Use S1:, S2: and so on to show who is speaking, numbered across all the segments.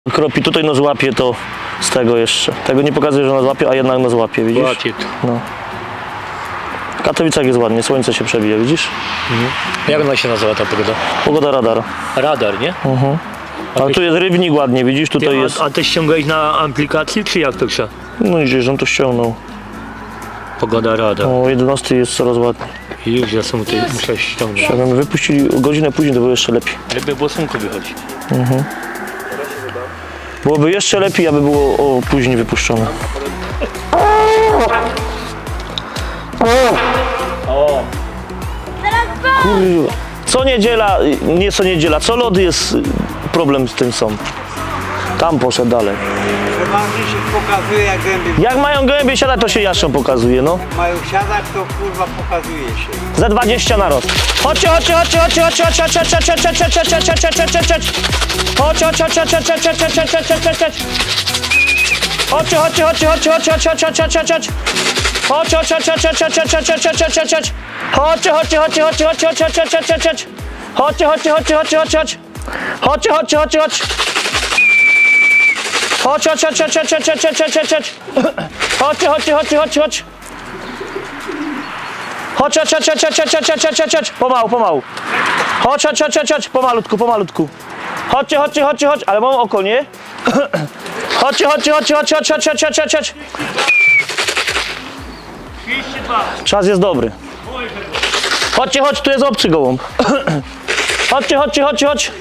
S1: Kropi tutaj nos łapie, to z tego jeszcze. Tego nie pokazuje, że nos łapie, a jednak nos łapie, widzisz?
S2: Łapie.
S1: No. W Katowicach jest ładnie, słońce się przebija, widzisz?
S2: Jak ona się nazywa ta pogoda?
S1: Pogoda radar.
S2: Radar, nie?
S1: Ale tu jest rybnik ładnie, widzisz? Tutaj jest...
S2: A ty ściągałeś na aplikacji, czy jak to trzeba?
S1: No widzisz, on to ściągnął.
S2: Pogoda radar.
S1: O 11 jest coraz ładniej.
S2: I już ja sam tutaj muszę ściągnąć.
S1: Jakby wypuścili godzinę później, to było jeszcze lepiej.
S2: Ryby błosunku wychodzi.
S1: Byłoby jeszcze lepiej, aby było później wypuszczone. Kurwa. Co niedziela, nie co niedziela, co lody jest problem z tym są. Tam poszedł dalej.
S3: Przeważnie się pokazuje, jak gęby
S1: Jak mają gębie siadać, to się jaszczą pokazuje, no.
S3: mają siadać, to kurwa pokazuje się.
S1: Za 20 na rost. Chodźcie, chodźcie, chodźcie, chodźcie, chodźcie, chodźcie, chodźcie, chodźcie, chodźcie, chodźcie, chodźcie, chodźcie, chodźcie, chodźcie, chodźcie, chodźcie, pomału, pomału. Chodź, chodź, chodź, chodź, pomalutku, pomalutku. Chodźcie, chodźcie, chodźcie, chodź, ale mam oko, nie? Chodźcie, chodźcie, chodźcie, chodźcie, chodźcie, chodźcie, chodźcie, chodźcie. Czas jest dobry. Chodźcie, chodź, tu jest obcy gołąb. Chodźcie, chodźcie, chodźcie, chodź.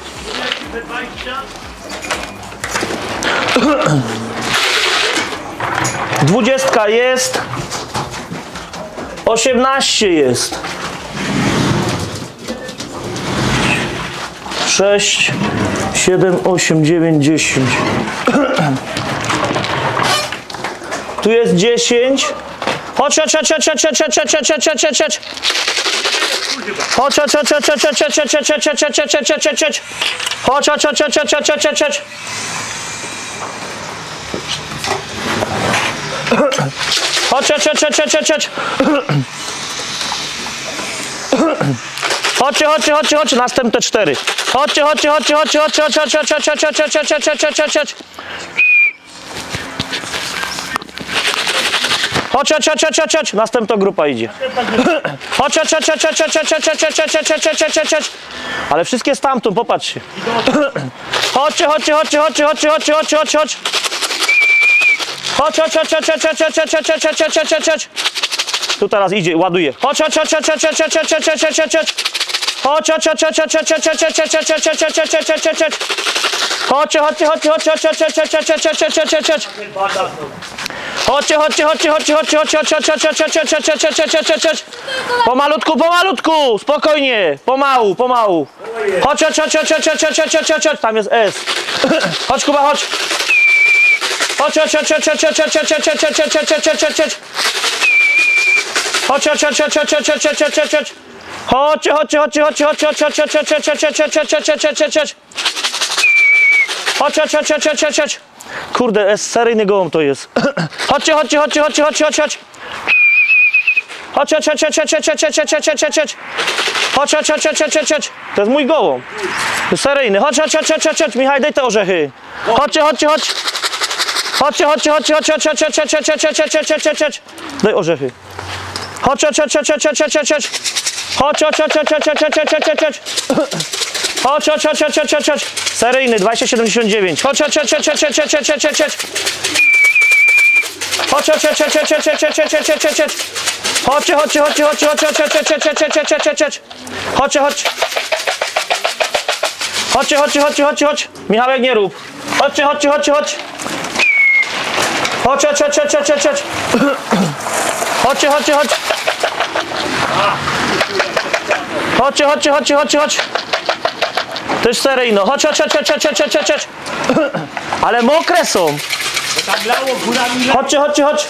S1: 20 jest. 18 jest. 6, 7, 8, 9, 10. Tu jest 10. Chodź, chodź, chodź, chodź, chodź, chodź, chodź, chodź, chodź, chodź, chodź, chodź. Chodź, chodź, chodź, chodź, chodź, chodź, chodź, chodź, chodź, chodź, chodź, chodź, chodź, chodź, chodź. Chodź, chodź, chodź, chodź, chodź, chodź, chodź, chodź. Chodź, chodź, chodź, chodź, chodź, chodź, chodź. Chodźcie, chodźcie, chodźcie, chodźcie, następne 4. Chodźcie, chodźcie, chodźcie, chodźcie, chodźcie, chodźcie, chodźcie, chodźcie, chodźcie, chodźcie, chodźcie, chodźcie, chodźcie, chodźcie. Chodź, chodź, chodź, chodź, chodź, chodź, następna grupa idzie. Chodź, chodź, chodź, chodź, chodź, chodź, chodź, chodź, chodź, chodź, chodź, chodź, chodź, chodź. Ale wszystkie stamtąd, popatrzcie. Chodźcie, chodźcie, chodźcie, chodźcie, chodźcie, chodźcie, chodźcie, chodźcie, chodź. Chodź, chodź, chodź, chodź, chodź, chodź, chodź, chodź, chodź, chodź, chodź, chodź, chodź. Tu teraz idzie, ładuje. Chodź, chodź, chodź, chodź, chodź, chodź, chodź, chodź, chodź, chodź, chodź, chodź. Chodź, chodź, chodź, chodź, chodź, chodź, chodź, chodź, chodź, chodź, chodź, chodź, chodź, chodź, chodź, chodź. Chodźcie, chodźcie, chodźcie, chodźcie, chodźcie, chodźcie, chodźcie, chodźcie, chodźcie, chodźcie, chodźcie. Chodźcie, chodźcie, chodźcie, chodźcie, chodźcie, chodźcie, chodźcie, chodźcie, chodźcie, chodźcie, chodźcie, chodźcie, chodźcie, chodźcie. Pomalutku, pomalutku, spokojnie, pomału, pomału. Chodź, chodź, chodź, chodź, chodź, chodź, chodź, chodź, chodź, chodź, tam jest S. Chodź, Kuba, chodź. Chodź, chodź, chodź, chodź, chodź, chodź, chodź, chodź, chodź, chodź, chodź, chodź, chodź, chodź. Chodź, chodź, chodź, chodź, chodź, chodź, chodź, chodź, chodź, chodź. Chodźcie, chodźcie, chodźcie, chodźcie, chodźcie, chodźcie, chodźcie, chodźcie, chodźcie, chodźcie, chodźcie, chodźcie, chodźcie. Chodź, chodź, chodź, chodź, chodź, chodź, chodź. Kurde, seryjny gołąb to jest. Chodźcie, chodźcie, chodźcie, chodźcie, chodźcie, chodźcie, chodź. Chodź, chodź, chodź, chodź, chodź, chodź, chodź, chodź, chodź, chodź, chodź. Chodź, chodź, chodź, chodź, chodź, chodź. To jest mój gołąb. To jest seryjny. Chodź, chodź, chodź, chodź, chodź, chodź. Michał, daj te orzechy. Chodźcie, chodźcie, chodź. Chodźcie, chodźcie, chodźcie, chodźcie, chodźcie, chodźcie, chodźcie, chodźcie, chodźcie, chodźcie, chodźcie. Daj orzechy. Chodź, chodź, chodź, chodź, chodź, chodź, chodź, chodź. Chodź, chodź, chodź, chodź, chodź, chodź, chodź, chodź, chodź. Chodź, chodź, chodź, chodź, chodź, chodź, chodź. Seryjny, 2079. Chodź, chodź, chodź, chodź, chodź, chodź, chodź, chodź, chodź, chodź. Chodź, chodź, chodź, chodź, chodź, chodź, chodź, chodź, chodź, chodź, chodź. Chodźcie, chodźcie, chodźcie, chodźcie, chodźcie, chodźcie, chodźcie, chodźcie, chodźcie, chodźcie, chodźcie. Chodźcie, chodź. Chodźcie, chodźcie, chodźcie, chodźcie, chodź. Michałek, nie rób. Chodźcie, chodźcie, chodźcie, chodź. Chodź, chodź, chodź, chodź, chodź, chodź, chodź. Chodźcie, chodźcie, chodź. Chodźcie, chodźcie, chodźcie, chodźcie, chodź. To jest seryjno. Chodź, chodź, chodź, chodź, chodź, chodź, chodź, chodź. Ale mokre są. Chodźcie, chodźcie, chodź.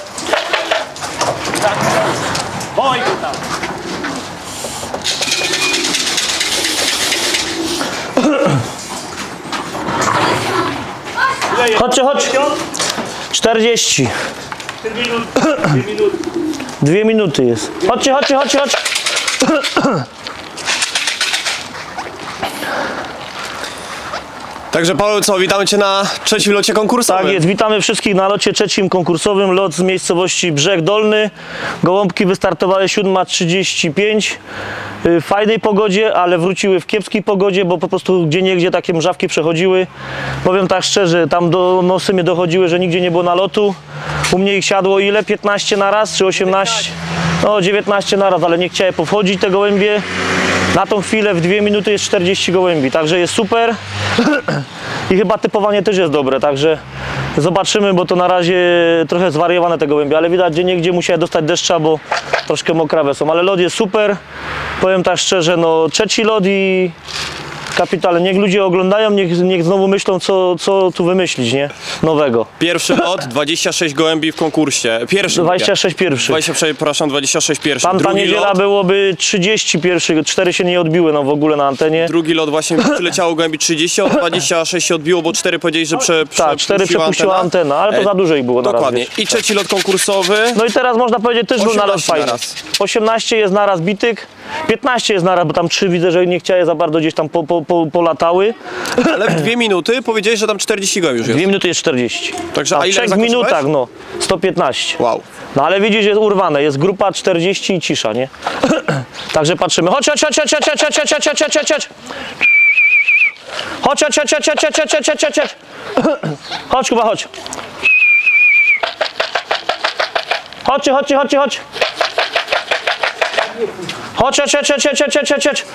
S1: Chodźcie, chodź. 40. 2 minuty jest. Chodźcie, chodźcie, chodźcie, chodź.
S4: Także Paweł, co, witamy Cię na trzecim locie konkursowym.
S1: Tak jest, witamy wszystkich na locie trzecim konkursowym. Lot z miejscowości Brzeg Dolny. Gołąbki wystartowały 7:35 w fajnej pogodzie, ale wróciły w kiepskiej pogodzie, bo po prostu gdzieniegdzie takie mrzawki przechodziły. Powiem tak szczerze, tam do nosy mnie dochodziły, że nigdzie nie było nalotu. U mnie ich siadło ile? 15 na raz czy 18? No 19 na raz, ale nie chciały powchodzić te gołębie. Na tą chwilę w 2 minuty jest 40 gołębi, także jest super. I chyba typowanie też jest dobre, także zobaczymy, bo to na razie trochę zwariowane te gołębie, ale widać, że niegdzie musiałem dostać deszcza, bo troszkę mokrawe są, ale lot jest super. Powiem tak szczerze, no trzeci lot i kapitalnie. Niech ludzie oglądają, niech znowu myślą, co tu wymyślić, nie? Nowego.
S4: Pierwszy lot, 26 gołębi w konkursie. Pierwszy.
S1: 26 pierwszych.
S4: 26 pierwszy.
S1: Tamta
S4: Drugi
S1: niedziela
S4: lot,
S1: byłoby 30 pierwszych, 4 się nie odbiły no, w ogóle na antenie.
S4: drugi lot właśnie przyleciało gołębi 30, od 26 się odbiło, bo 4 powiedzieli, że
S1: Tak, 4 przepuściła antena, ale to za dużo ich było na raz.
S4: Dokładnie.
S1: Wiesz.
S4: I trzeci lot konkursowy.
S1: No i teraz można powiedzieć też był nalot
S4: 18
S1: fajny.
S4: naraz.
S1: 18 jest naraz bityk, 15 jest naraz, bo tam 3 widzę, że nie chciały za bardzo gdzieś tam polatały.
S4: Ale w 2 minuty powiedziałeś, że tam 40 gołębi już
S1: 2
S4: jest.
S1: minuty jest 40.
S4: Także,
S1: A
S4: a
S1: w
S4: ile
S1: 3
S4: zakończyłeś?
S1: minutach no 115.
S4: Wow.
S1: No ale widzisz, jest urwane, jest grupa 40 i cisza, nie? Także patrzymy. Chodź, chodź, chodź, chodź, chodź, chodź, chodź, chodź, chodź, chodź, chodź. Chodź, chodź, chodź, chodź, chodź, chodź, chodź, chodź, chodź, chodź. Chodź, Kuba, chodź. Chodźcie, chodźcie, chodźcie, chodź. Chodź, chodź, chodź, chodź, chodź, chodź, chodź, chodź.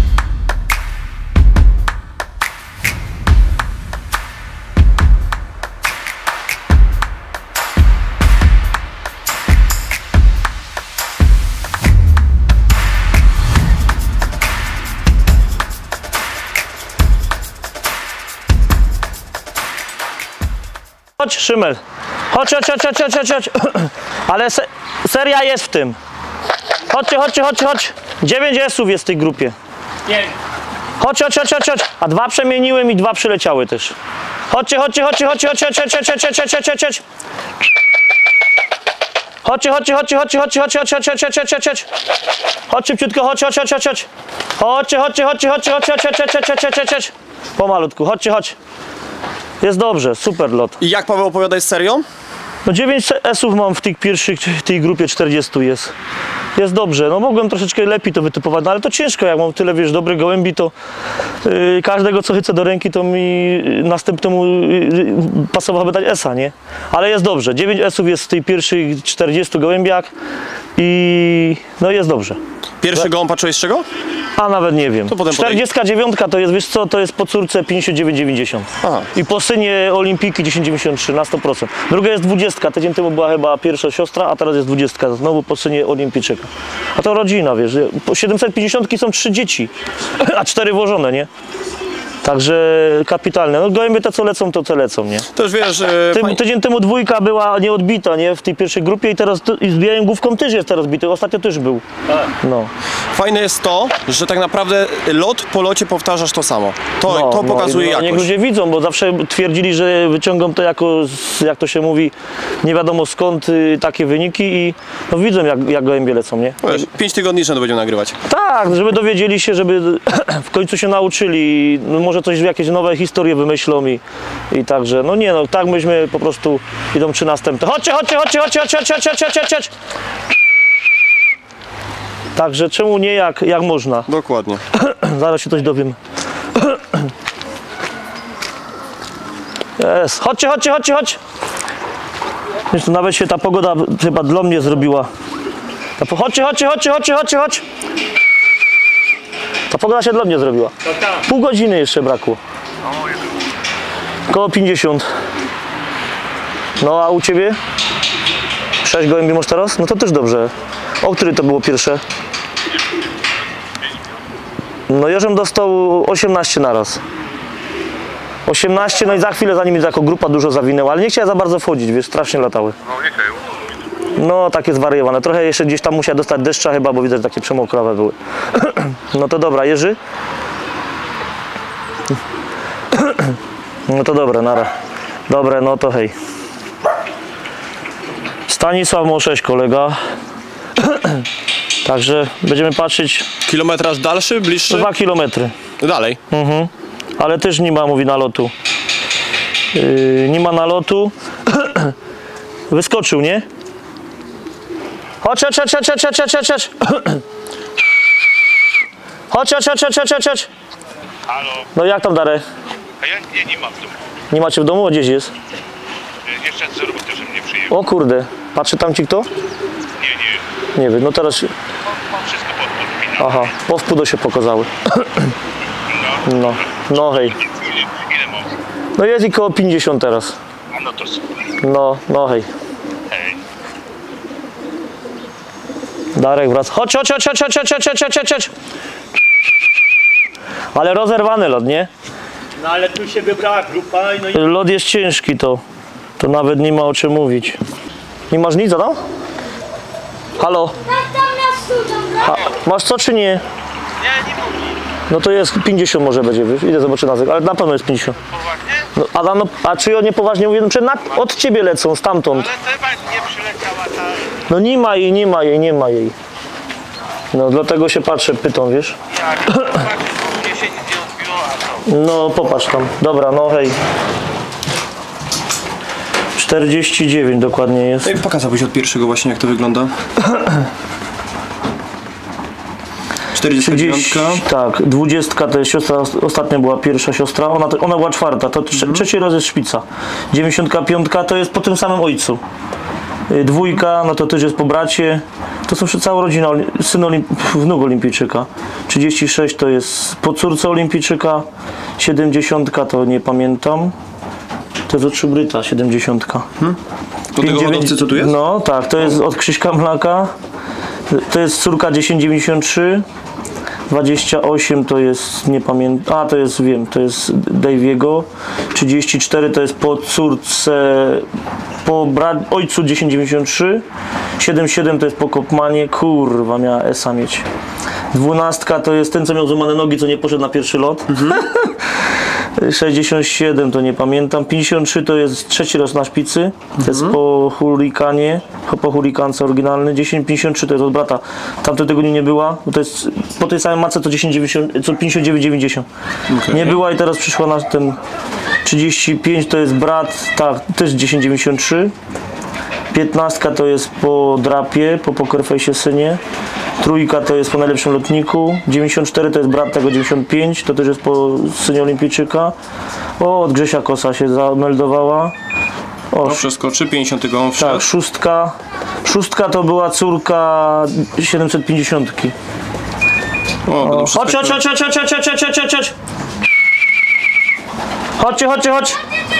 S1: Chodź, Szymel. Chodź, chodź, chodź, chodź, chodź, chodź. Ale seria jest w tym. Chodźcie, chodźcie, chodźcie, chodź. 9 S-ów jest w tej grupie. Chodź, chodź, chodź, chodź, chodź. A 2 przemieniłem i 2 przyleciały też. Chodźcie, chodźcie, chodźcie, chodźcie, chodźcie, chodźcie, chodźcie, chodźcie, chodźcie, chodźcie, chodźcie. Chodźcie, chodźcie, chodźcie, chodźcie, chodźcie, chodźcie, chodźcie, chodźcie, chodźcie, chodźcie. Chodź szybciutko, chodź, chodź, chodź, chodź, chodź. Chodźcie, chodźcie, chodźcie, chodźcie, chodźcie, chodźcie, chodźcie, chodźcie, chodźcie. Pomalutku, chodźcie, chodź. Jest dobrze, super lot.
S4: I jak, Paweł, opowiadaj z serią?
S1: No 9 S-ów mam w tych pierwszych, w tej grupie 40 jest. Jest dobrze, no mogłem troszeczkę lepiej to wytypować, no ale to ciężko, jak mam tyle, wiesz, dobrych gołębi, to każdego, co chycę do ręki, to mi następnemu pasowałoby dać S-a, nie? Ale jest dobrze, 9 S-ów jest w tej pierwszych 40 gołębiach i no jest dobrze.
S4: Pierwszy gołąb patrzyłeś z czego?
S1: A nawet nie wiem.
S4: To potem
S1: 49 to jest, wiesz co, to jest po córce 59,90.
S4: Aha.
S1: I po synie Olimpiki 10,93 na 100%. Druga jest 20, tydzień temu była chyba pierwsza siostra, a teraz jest 20, znowu po synie Olimpijczyka. A to rodzina, wiesz, po 750 są 3 dzieci, a 4 włożone, nie? Także kapitalne. No gołębie te co lecą, to co lecą, nie?
S4: To już wiesz,
S1: Tydzień temu 2 była nieodbita, nie? W tej pierwszej grupie i teraz i z białym główką też jest teraz bity. Ostatnio też był. No.
S4: fajne jest to, że tak naprawdę lot po locie powtarzasz to samo. To pokazuje
S1: Niech
S4: jakość.
S1: ludzie widzą, bo zawsze twierdzili, że wyciągam to jako, jak to się mówi, nie wiadomo skąd takie wyniki i no widzą jak gołębie lecą, nie?
S4: Wiesz, 5 tygodni rzędu będziemy nagrywać.
S1: Tak, żeby dowiedzieli się, żeby w końcu się nauczyli, no może coś, jakieś nowe historie wymyślą i także, no nie no, tak myśmy po prostu idą 3 następne. Chodźcie, chodźcie, chodźcie, chodźcie, chodźcie, chodźcie, chodźcie, chodźcie, chodźcie. Także czemu nie jak można?
S4: Dokładnie.
S1: Zaraz się coś dowiem. Jest. Chodźcie, chodźcie, chodźcie, chodźcie. Więc tu nawet się ta pogoda chyba dla mnie zrobiła. Chodźcie, chodźcie, chodźcie, chodźcie, chodźcie, chodźcie. Ta pogoda się dla mnie zrobiła. Pół godziny jeszcze brakło. Koło 50. No a u ciebie? 6 gołębi masz teraz? No to też dobrze. O który to było pierwsze? No Jerzem dostał 18 naraz. 18, no i za chwilę za nimi jako grupa dużo zawinęła, ale nie chciała za bardzo wchodzić, wiesz, strasznie latały. No takie zwariowane. Trochę jeszcze gdzieś tam musiała dostać deszcza chyba, bo widać, że takie przemokrawe były. No to dobra, Jerzy? No to dobre, nara. Dobre, no to hej. Stanisław Mosześ, kolega. Także będziemy patrzeć
S4: Kilometraż dalszy, bliższy?
S1: 2 kilometry.
S4: Dalej.
S1: ale też nie ma, mówi, nalotu. Nie ma nalotu. Wyskoczył, nie? Chodź. Chodź. Chodź.
S5: Halo,
S1: No jak tam, Darek?
S5: a ja nie mam w domu.
S1: Nie macie w domu? Gdzieś jest?
S5: Jeszcze z roboty, że mnie przyjęło.
S1: O kurde. Patrzy tam ci kto?
S5: Nie.
S1: Nie wiem, no teraz...
S5: Mam wszystko podpinane.
S1: Aha, po wpół się pokazały. No hej.
S5: Ile mam?
S1: No jest i koło 50 teraz.
S5: A no to super.
S1: No hej.
S5: Hej.
S1: Darek wraca. Chodź. Ale rozerwany lot, nie?
S2: No ale tu się wybrała grupa no i
S1: Lot jest ciężki, to nawet nie ma o czym mówić. Nie masz nic, Adam? Halo? Masz co czy nie?
S5: Nie mówię.
S1: No to jest 50 może będzie, wiesz? Idę zobaczę nazek, ale na pewno jest 50.
S5: Poważnie?
S1: No, Adam, no, a czy ja niepoważnie mówię? No, od ciebie lecą, stamtąd.
S5: Ale to chyba nie przyleciała ta...
S1: No nie ma jej. No dlatego się patrzę, pytam, wiesz?
S5: Jak? Tak, mnie się nic nie odbiło, a to...
S1: No popatrz tam. Dobra, no hej. 49 dokładnie jest.
S4: No i pokazałbyś od pierwszego właśnie, jak to wygląda. 49.
S1: Tak, 20 to jest siostra, ostatnia była pierwsza siostra, ona była czwarta, to trzeci raz jest szpica. 95 to jest po tym samym ojcu. Dwójka, no to też jest po bracie. To są cała rodzina, wnuk olimpijczyka. 36 to jest po córce olimpijczyka. 70 to nie pamiętam. To jest od Szybryta, 70.
S4: Do tego hodowcy, co tu jest?
S1: No tak, to jest od Krzyśka Mlaka. To jest córka 1093. 28 to jest, nie pamiętam, to jest, wiem, to jest Daviego. 34 to jest po córce, po ojcu 1093. 77 to jest po Kopmanie, kurwa, miała Esa mieć. 12 to jest ten, co miał złamane nogi, co nie poszedł na pierwszy lot. 67 to nie pamiętam. 53 to jest trzeci raz na szpicy. To jest po hurikanie, po hurikance oryginalny. 1053 to jest od brata. Tamtej tego nie była, bo to jest po tej samej mace to 59,90. Nie była i teraz przyszła na ten 35 to jest brat, tak, też 10,93. 15 to jest po drapie, po pokerfejsie synie. Trójka to jest po najlepszym lotniku. 94 to jest brat tego 95, to też jest po synie olimpijczyka. O, od Grzesia Kosa się zameldowała. O,
S4: No przeskoczy, 50 on wszedł.
S1: tak, szóstka to była córka 750.
S4: O, będą
S1: Chodź. Chodźcie.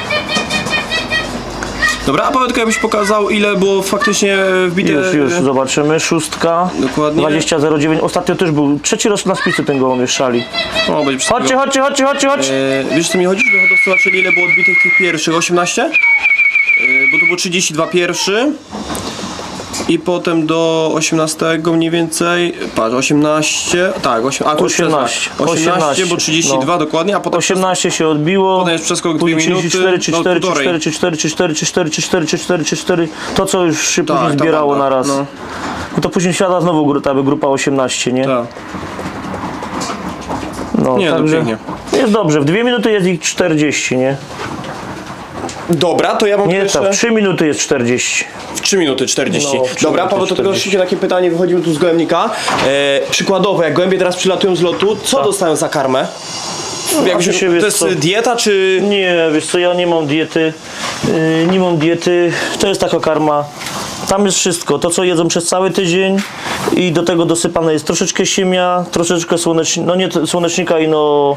S4: Dobra, a powiedz, jakbyś pokazał, ile było faktycznie wbite...
S1: Już zobaczymy. Szóstka.
S4: Dokładnie.
S1: 20,09. Ostatnio też był trzeci raz na spicy ten gołąb mieszczali.
S4: O, będzie wszystkiego.
S1: Chodźcie.
S4: Wiesz, co mi chodzi, żeby hodowcy zobaczyli, ile było odbitych tych pierwszych? 18? Bo to było 32 pierwszy. I potem do 18 mniej więcej, patrz, 18, tak, a tu
S1: 18,
S4: 18, bo 32
S1: no.
S4: dokładnie, a potem
S1: 18 się odbiło.
S4: Potem jest przeskok 2 minuty,
S1: 4, to co już się później
S4: ta
S1: zbierało
S4: banda,
S1: na raz.
S4: no.
S1: No to później siada znowu ta grupa 18, nie?
S4: Tak.
S1: No,
S4: Nie,
S1: także
S4: no pięknie.
S1: jest dobrze, w 2 minuty jest ich 40, nie?
S4: Dobra, to ja mam
S1: Nie,
S4: jeszcze...
S1: tak, w 3 minuty jest 40.
S4: W 3 minuty 40.
S1: No, w 3
S4: Dobra,
S1: minuty
S4: Paweł, to tylko
S1: 40.
S4: szybkie takie pytanie, wychodzimy tu z gołębnika. Przykładowo, jak gołębie teraz przylatują z lotu, co dostają za karmę? Jakbyś,
S1: znaczy się,
S4: to
S1: wiesz
S4: jest
S1: co?
S4: dieta, czy...
S1: Nie, wiesz co, ja nie mam diety, to jest taka karma, tam jest wszystko, to co jedzą przez cały tydzień i do tego dosypane jest troszeczkę siemia, troszeczkę słonecznika, no nie słonecznika i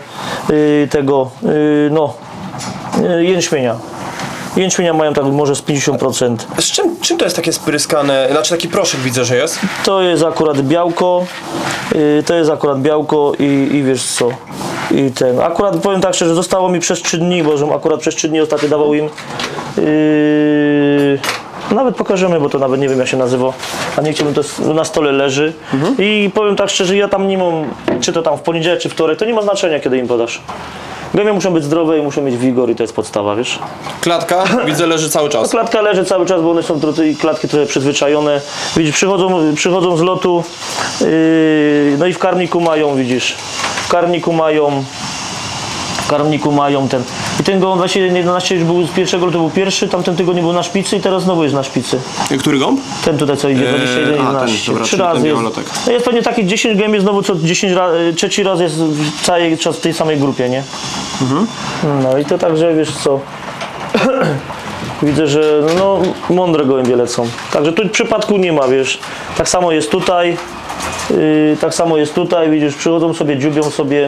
S1: jęczmienia. Jęczmienia mają tak może z 50%.
S4: Z czym to jest takie spryskane, znaczy taki proszek widzę, że jest?
S1: To jest akurat białko, i wiesz co, i ten, akurat powiem tak szczerze, zostało mi przez 3 dni, bo żem akurat przez 3 dni ostatnio dawał im, nawet pokażemy, bo to nawet nie wiem jak się nazywa, a nie chciałbym, to na stole leży i powiem tak szczerze, ja tam nie mam, czy to tam w poniedziałek, czy wtorek, to nie ma znaczenia kiedy im podasz. Gołębie muszą być zdrowe i muszą mieć wigor i to jest podstawa, wiesz?
S4: Klatka, widzę, leży cały czas.
S1: Klatka leży cały czas, bo one są klatki trochę przyzwyczajone. Widzisz, przychodzą z lotu, no i w karmniku mają, widzisz, w karmniku mają w karmniku mają ten. I ten gołąb 2011 już był z pierwszego, to był pierwszy, tamten tygodniu był na szpicy i teraz znowu jest na szpicy.
S4: Który gąb?
S1: Ten tutaj co idzie, 21,
S4: ten,
S1: 11.
S4: dobra,
S1: 3
S4: czyli ten
S1: razy jest.
S4: białolotek.
S1: No jest pewnie takich 10 gęb, znowu co 10 razy, trzeci raz jest cały czas w tej samej grupie, nie? No i to także wiesz co. Widzę, że no, mądre gołębie lecą. Także tu przypadku nie ma, wiesz. Tak samo jest tutaj. Tak samo jest tutaj, widzisz, przychodzą sobie, dziubią sobie.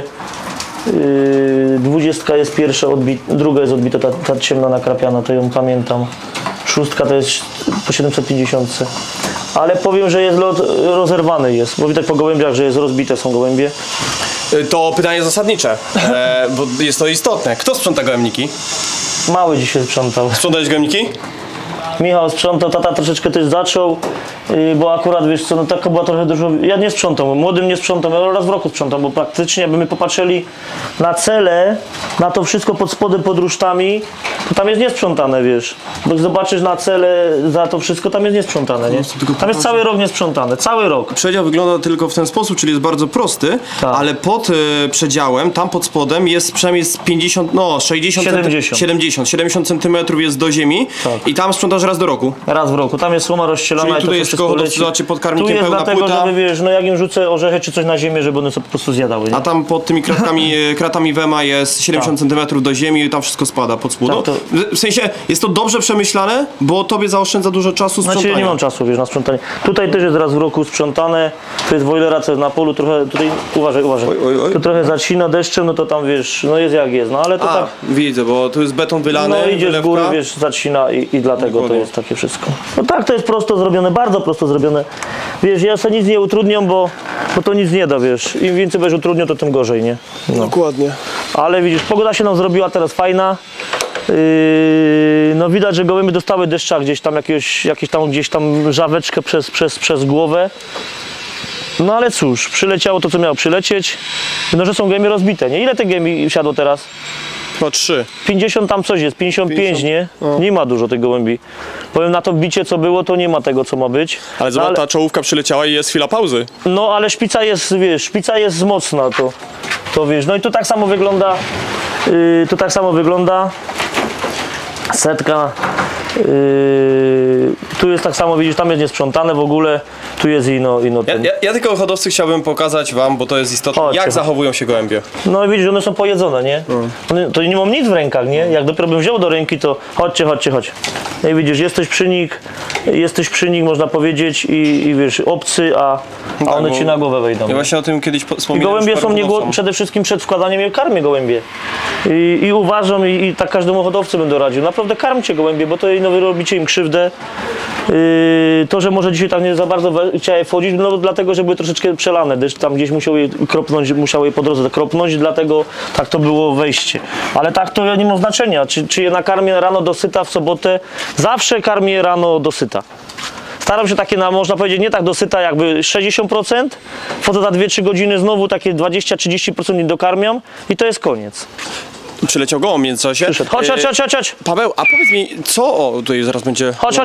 S1: 20 jest pierwsza, druga jest odbita, ta ciemna nakrapiana, to ją pamiętam. 6 to jest po 750. Ale powiem, że jest lot rozerwany jest, bo widać po gołębiach, że jest rozbite są gołębie.
S4: To pytanie zasadnicze, bo jest to istotne. Kto sprząta gołębniki?
S1: Mały dzisiaj sprzątał.
S4: Sprzątałeś gołębniki?
S1: Michał sprzątał, tata troszeczkę też zaczął, bo akurat wiesz co, no taka była trochę dużo, ja nie sprzątam, młodym nie sprzątam, ja raz w roku sprzątam, bo praktycznie jakby my popatrzyli na cele, na to wszystko pod spodem, pod rusztami, to tam jest niesprzątane, wiesz, bo jak zobaczysz na cele za to wszystko, tam jest niesprzątane, nie? Tam jest cały rok niesprzątane, cały rok.
S4: Przedział wygląda tylko w ten sposób, czyli jest bardzo prosty,
S1: Tak.
S4: ale pod przedziałem, tam pod spodem jest przynajmniej z 50, no 60, 70 cm jest do ziemi
S1: Tak.
S4: i tam sprzątasz raz do roku.
S1: Raz w roku, tam jest słoma rozścielona
S4: Czyli
S1: i to
S4: tutaj jest
S1: wszystko
S4: tylko
S1: leci.
S4: hodowcy pod
S1: Tu
S4: karmnikiem
S1: jest
S4: pełna
S1: dlatego,
S4: płyta.
S1: żeby wiesz, no jak im rzucę orzechy czy coś na ziemię, żeby one sobie po prostu zjadały, nie?
S4: A tam pod tymi kratami Wema jest 70 cm do ziemi i tam wszystko spada pod spód.
S1: Tak, to-
S4: W sensie jest to dobrze przemyślane, bo tobie zaoszczędza dużo czasu sprzątania.
S1: Znaczy ja nie mam czasu, wiesz, na sprzątanie. Tutaj też jest raz w roku sprzątane, to jest wojlera, co jest na polu, trochę tutaj, uważaj,
S4: Oj.
S1: tu trochę zacina deszczem, no to tam wiesz, no jest jak jest, no ale to
S4: A,
S1: tak,
S4: widzę, bo tu jest beton wylany,
S1: no idzie z góry,
S4: wylewka.
S1: wiesz, zacina i dlatego to
S4: Dokładnie.
S1: jest takie wszystko. No tak, to jest prosto zrobione, bardzo prosto zrobione. Wiesz, ja sobie nic nie utrudniam, bo to nic nie da, wiesz, im więcej będziesz utrudniał, to tym gorzej, nie? No.
S4: Dokładnie.
S1: Ale widzisz, pogoda się nam zrobiła teraz fajna. No widać, że gołębie dostały deszcza gdzieś tam, gdzieś tam żaweczkę przez głowę. No ale cóż, przyleciało to, co miało przylecieć. No, że są gołębie rozbite, nie? Ile tych gołębi siadło teraz?
S4: No 3.
S1: 50 tam coś jest, 55, nie? Nie ma dużo tych gołębi. Powiem, na to bicie, co było, to nie ma tego, co ma być.
S4: Ale zobacz, ta czołówka przyleciała i jest chwila pauzy.
S1: No ale szpica jest, wiesz, szpica jest mocna, to wiesz. No i tu tak samo wygląda, setka. Tu jest tak samo, widzisz, tam jest niesprzątane w ogóle, tu jest ino ten.
S4: Ja tylko hodowcy chciałbym pokazać wam, bo to jest istotne,
S1: Chodźcie.
S4: jak zachowują się gołębie.
S1: No i widzisz, one są pojedzone, nie? One, to nie mam nic w rękach, nie? Jak dopiero bym wziął do ręki, to chodź. No i widzisz, jesteś przy nich, można powiedzieć, i wiesz, obcy, a one
S4: bo-
S1: ci na głowę wejdą.
S4: Ja właśnie o tym kiedyś
S1: I
S4: wspominałem.
S1: gołębie
S4: z
S1: są
S4: hodowcą.
S1: przede wszystkim przed wkładaniem je karmię gołębie. I uważam, i tak każdemu hodowcy bym doradził. Naprawdę karmcie gołębie, bo to no, wy robicie im krzywdę. To, że może dzisiaj tam nie za bardzo chciały wchodzić, no dlatego, że były troszeczkę przelane, gdyż tam gdzieś musiały je po drodze kropnąć, dlatego tak to było wejście. Ale tak to nie ma znaczenia, czy je nakarmię rano dosyta w sobotę, zawsze karmię rano dosyta. Staram się takie, można powiedzieć, nie tak dosyta jakby 60%, wchodzę za 2-3 godziny, znowu takie 20-30% nie dokarmiam i to jest koniec.
S4: Przyleciał gołąb w międzyczasie.
S1: Przyszedł. Chodź.
S4: Paweł, a powiedz mi, co... O, tutaj zaraz będzie...
S1: Chodź.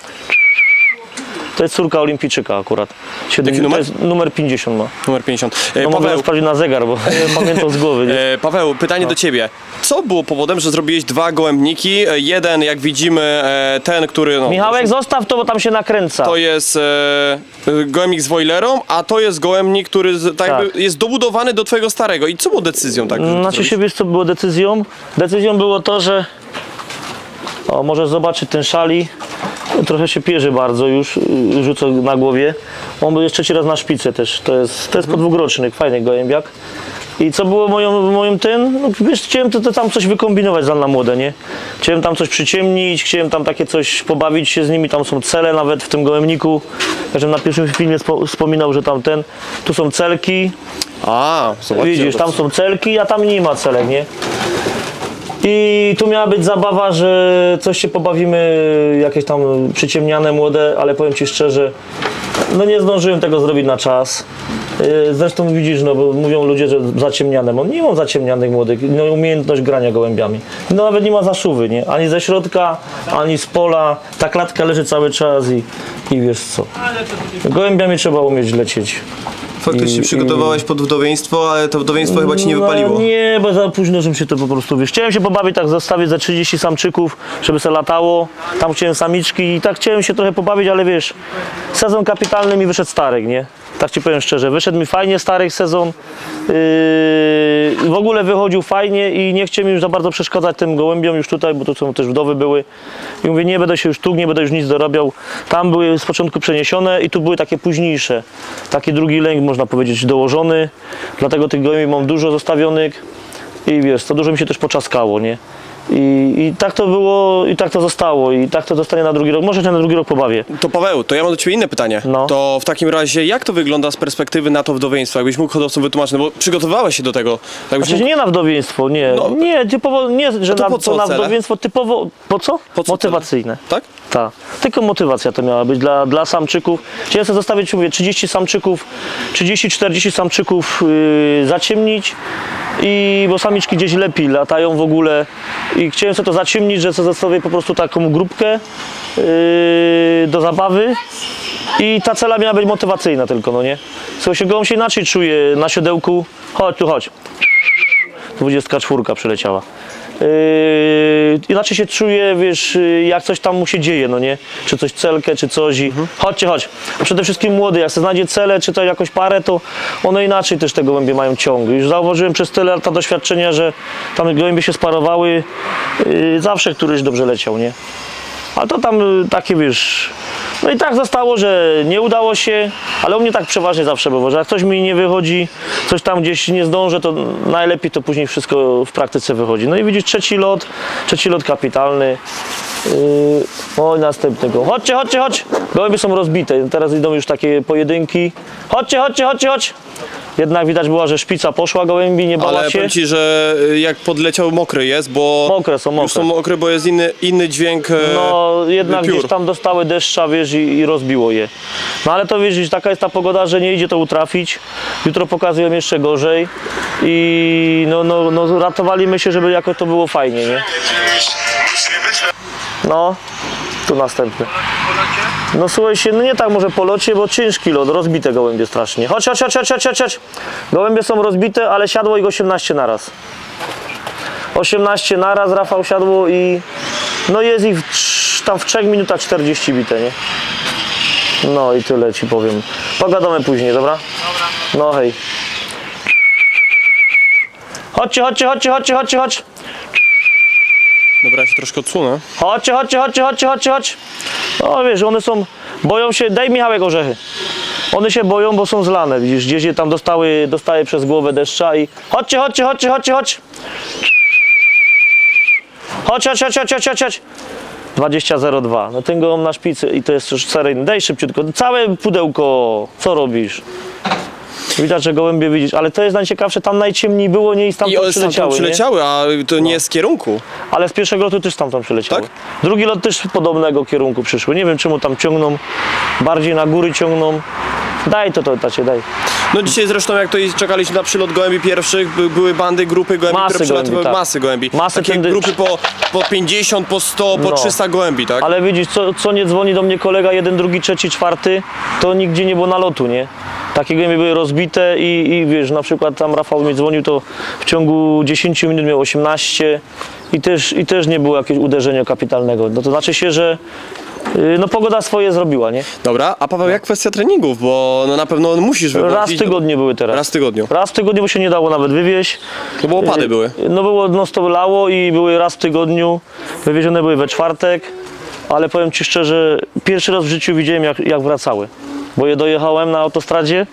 S1: To jest córka olimpijczyka akurat.
S4: Jaki numer?
S1: To jest numer 50 ma.
S4: Numer 50.
S1: No mogę
S4: Paweł,
S1: sprawdzić na zegar, bo pamiętam z głowy. Nie?
S4: Paweł, pytanie do ciebie. Co było powodem, że zrobiłeś 2 gołębniki? Jeden, jak widzimy, ten, który... No,
S1: Michałek, zostaw to, bo tam się nakręca.
S4: to jest gołębnik z wojlerą, a to jest gołębnik, który tak. Jakby jest dobudowany do twojego starego. I co było decyzją? Tak, żeby to
S1: Znaczy
S4: zrobić?
S1: się, wiesz co było decyzją? Decyzją było to, że... O, możesz zobaczyć ten szali. Trochę się pierze bardzo już, rzucę na głowie. On był jeszcze 3 raz na szpicy też. To jest po dwugrocznych, fajny gołębiak. I co było moim tym? No, wiesz, chciałem to tam coś wykombinować na młode, nie? Chciałem tam coś przyciemnić, chciałem tam takie coś pobawić się z nimi, tam są cele nawet w tym gołębniku. Ja żebym na pierwszym filmie wspominał, że tam tu są celki.
S4: A, zobaczcie.
S1: Widzisz, tam są celki, a tam nie ma celek, nie? I tu miała być zabawa, że coś się pobawimy, jakieś tam przyciemniane, młode, ale powiem Ci szczerze, no nie zdążyłem tego zrobić na czas. Zresztą widzisz, no bo mówią ludzie, że zaciemniane. Nie mam zaciemnianych młodych, no umiejętność grania gołębiami. No nawet nie ma zaszuwy, nie? Ani ze środka, ani z pola. Ta klatka leży cały czas i wiesz co. Gołębiami trzeba umieć lecieć.
S4: Faktycznie przygotowałeś pod wdowieństwo, ale to wdowieństwo chyba ci nie wypaliło.
S1: No, nie, bo za późno, żebym się to po prostu, wiesz, chciałem się pobawić, tak zostawić za 30 samczyków, żeby se latało, tam chciałem samiczki i tak chciałem się trochę pobawić, ale wiesz, sezon kapitalny mi wyszedł Starek, nie? Tak ci powiem szczerze, wyszedł mi fajnie Starek sezon, w ogóle wychodził fajnie i nie chciałem już za bardzo przeszkadzać tym gołębiom już tutaj, bo tu są też wdowy były i mówię, nie będę się już tu, nie będę już nic dorabiał, tam były z początku przeniesione i tu były takie późniejsze, taki drugi lęk można powiedzieć dołożony, dlatego tych gołębi mam dużo zostawionych i wiesz, to dużo mi się też poczaskało, nie? I tak to było, i tak to zostało, i tak to zostanie na drugi rok. Może się na drugi rok pobawię.
S4: To Paweł, to ja mam do ciebie inne pytanie.
S1: No.
S4: To w takim razie, jak to wygląda z perspektywy na to wdowieństwo? Jakbyś mógł hodowcom wytłumaczyć, no bo przygotowywałeś się do tego. Jakbyś
S1: Znaczy
S4: mógł...
S1: nie na wdowieństwo, nie.
S4: No.
S1: Nie, typowo, nie, że
S4: to
S1: na,
S4: po co
S1: to na
S4: cele?
S1: wdowieństwo typowo, po co?
S4: Po co
S1: Motywacyjne.
S4: Tak?
S1: Tak. Tylko motywacja to miała być dla samczyków. Chciałem sobie zostawić, mówię, 30 samczyków, 30-40 samczyków zaciemnić, bo samiczki gdzieś lepiej latają w ogóle i chciałem sobie to zaciemnić, że sobie zostawię po prostu taką grupkę do zabawy i ta cela miała być motywacyjna tylko, no nie? Słuchaj, się gołąb się inaczej czuje na siodełku. Chodź tu, chodź. 24 przeleciała. Inaczej się czuje, wiesz, jak coś tam mu się dzieje, no nie? Czy coś celkę, czy coś i chodźcie, chodź. A przede wszystkim młody, jak się znajdzie celę, czy to jakąś parę, to one inaczej też te gołębie mają ciąg. Już zauważyłem przez tyle lata doświadczenia, że tam gołębie się sparowały, zawsze któryś dobrze leciał, nie? A to tam takie, wiesz, no i tak zostało, że nie udało się, ale u mnie tak przeważnie zawsze było, że jak coś mi nie wychodzi, coś tam gdzieś nie zdążę, to najlepiej to później wszystko w praktyce wychodzi. No i widzisz, trzeci lot kapitalny. Oj, następnego. Chodźcie, chodźcie, chodź. Gołębie są rozbite, teraz idą już takie pojedynki. Chodźcie, chodźcie, chodźcie, chodź. Jednak widać była, że szpica poszła gołębi, nie bała
S4: Ale
S1: się.
S4: powiem ci, że jak podleciał mokry jest, bo...
S1: Mokre są,
S4: Już są
S1: mokre.
S4: mokre, bo jest inny dźwięk
S1: No jednak
S4: piór.
S1: gdzieś tam dostały deszcza, wiesz, i rozbiło je. No ale to wiesz, taka jest ta pogoda, że nie idzie to utrafić. Jutro pokazują jeszcze gorzej i no ratowaliśmy się, żeby jakoś to było fajnie, nie? No, tu następny. No słuchaj się, no nie tak może po locie, bo ciężki lot, rozbite gołębie strasznie. Chodź, chodź, chodź, chodź, chodź, chodź, chodź. Gołębie są rozbite, ale siadło ich 18 naraz. 18 naraz, Rafał, siadło i no jest ich tam w 3 minutach 40 bite, nie? No i tyle ci powiem. Pogadamy później, dobra? No hej. Chodźcie, chodźcie, chodźcie, chodźcie, chodźcie, chodź.
S4: Dobra, ja się troszkę odsunę.
S1: Chodźcie, chodźcie, chodźcie, chodźcie, chodźcie, chodź. No wiesz, one są, boją się, daj Michałek orzechy. One się boją, bo są zlane, widzisz, gdzieś je tam dostaje przez głowę deszcza i chodźcie, chodźcie, chodźcie, chodźcie, chodź. Chodź, chodź, chodź, chodź, chodź, chodź, chodź. 20.02, no ten gołąb na szpicy i to jest już seryjny, daj szybciutko, całe pudełko, co robisz? Widać, że gołębie widzisz, ale to jest najciekawsze, tam najciemniej było, nie i stamtąd
S4: I one
S1: przyleciały,
S4: przyleciały, a to nie z kierunku.
S1: ale z pierwszego lotu też stamtąd przyleciały.
S4: Tak?
S1: Drugi lot też z podobnego kierunku przyszły. Nie wiem czemu tam ciągną, bardziej na góry ciągną. Daj to tacie, daj.
S4: No dzisiaj zresztą jak to czekaliśmy na przylot gołębi pierwszych, były bandy, grupy gołębi,
S1: Masy
S4: które przylatywały,
S1: gołębi, tak.
S4: masy gołębi.
S1: Masy
S4: Takie
S1: tędy-
S4: grupy po 50, po 100, po
S1: No.
S4: 300 gołębi, tak?
S1: Ale widzisz, co nie dzwoni do mnie kolega, 1, 2, 3, 4, to nigdzie nie było nalotu, nie? Takie gołębie były rozbite i wiesz, na przykład tam Rafał mi dzwonił, to w ciągu 10 minut miał 18 i też nie było jakiegoś uderzenia kapitalnego. No to znaczy się, że no pogoda swoje zrobiła, nie?
S4: Dobra, a Paweł, jak kwestia treningów, bo no na pewno musisz wychodzić.
S1: Raz w tygodniu były teraz.
S4: Raz w tygodniu.
S1: Raz w tygodniu, bo się nie dało nawet wywieźć.
S4: No bo opady były.
S1: No było, no to lało i były raz w tygodniu. Wywiezione były we czwartek, ale powiem ci szczerze, pierwszy raz w życiu widziałem jak wracały. Bo je dojechałem na autostradzie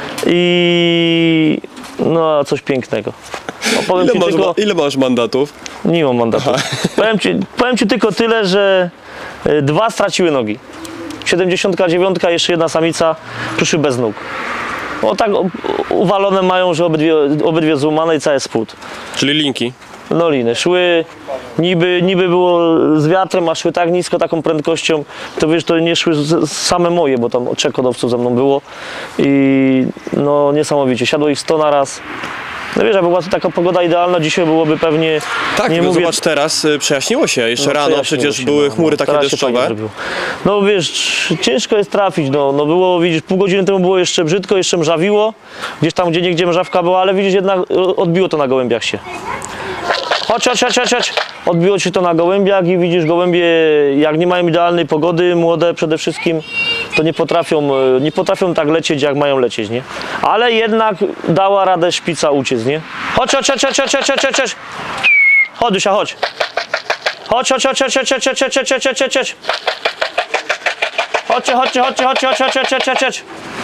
S1: i no coś pięknego. No, powiem ci tylko,
S4: Ile masz mandatów?
S1: nie mam mandatu. Powiem ci tylko tyle, że 2 straciły nogi. 79, jeszcze jedna samica przyszły bez nóg. No tak uwalone mają, że obydwie złamane i cały spód.
S4: Czyli linki.
S1: No liny szły, niby było z wiatrem, a szły tak nisko, taką prędkością, to wiesz, to nie szły same moje, bo tam 3 hodowców ze mną było i no niesamowicie, siadło ich 100 na raz No wiesz, jakby była taka pogoda idealna, dzisiaj byłoby pewnie,
S4: Tak,
S1: nie
S4: tylko
S1: mówię...
S4: zobacz teraz, przejaśniło się. Jeszcze
S1: No,
S4: rano
S1: przejaśniło
S4: przecież
S1: się,
S4: były
S1: no,
S4: chmury takie
S1: teraz się fajnie
S4: deszczowe.
S1: zrobiło. No wiesz, ciężko jest trafić, no było, widzisz, pół godziny temu było jeszcze brzydko, jeszcze mrzawiło, gdzieś tam, gdzie niegdzie mrzawka była, ale widzisz, jednak odbiło to na gołębiach się. Chodź. Odbiło się to na gołębiach i widzisz, gołębie, jak nie mają idealnej pogody, młode przede wszystkim, to nie potrafią tak lecieć, jak mają lecieć, nie? Ale jednak dała radę szpica uciec, nie? Chodź. Chodź, Dusia, chodź. Chodź. Chodź.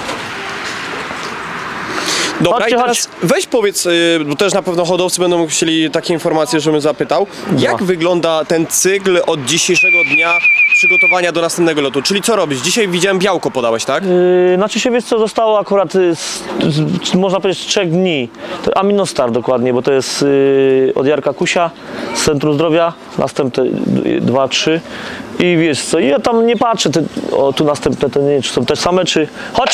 S4: Dobra,
S1: Chodźcie,
S4: i teraz weź powiedz, bo też na pewno hodowcy będą chcieli takie informacje, żebym zapytał. Jak wygląda ten cykl od dzisiejszego dnia przygotowania do następnego lotu? Czyli co robisz? Dzisiaj widziałem białko podałeś, tak?
S1: Znaczy się, wiesz co, zostało akurat, można powiedzieć, z 3 dni. To Aminostar dokładnie, bo to jest od Jarka Kusia z Centrum Zdrowia, następne 2, 3. I wiesz co, ja tam nie patrzę, tu następne, to nie wiem, czy są te same, czy... Chodź.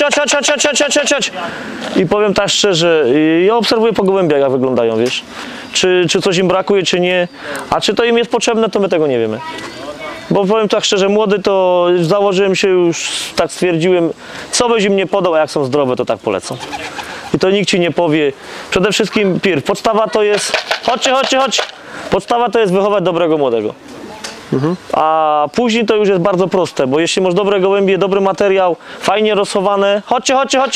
S1: I powiem tak szczerze, ja obserwuję po gołębiach, jak wyglądają, wiesz. Czy coś im brakuje, czy nie. A czy to im jest potrzebne, to my tego nie wiemy. Bo powiem tak szczerze, młody to założyłem się już, tak stwierdziłem, co byś im nie podał, a jak są zdrowe, to tak polecą. I to nikt ci nie powie. Przede wszystkim podstawa to jest... Chodź. Podstawa to jest wychować dobrego młodego. A później to już jest bardzo proste, bo jeśli masz dobre gołębie, dobry materiał, fajnie rozchowane... Chodź.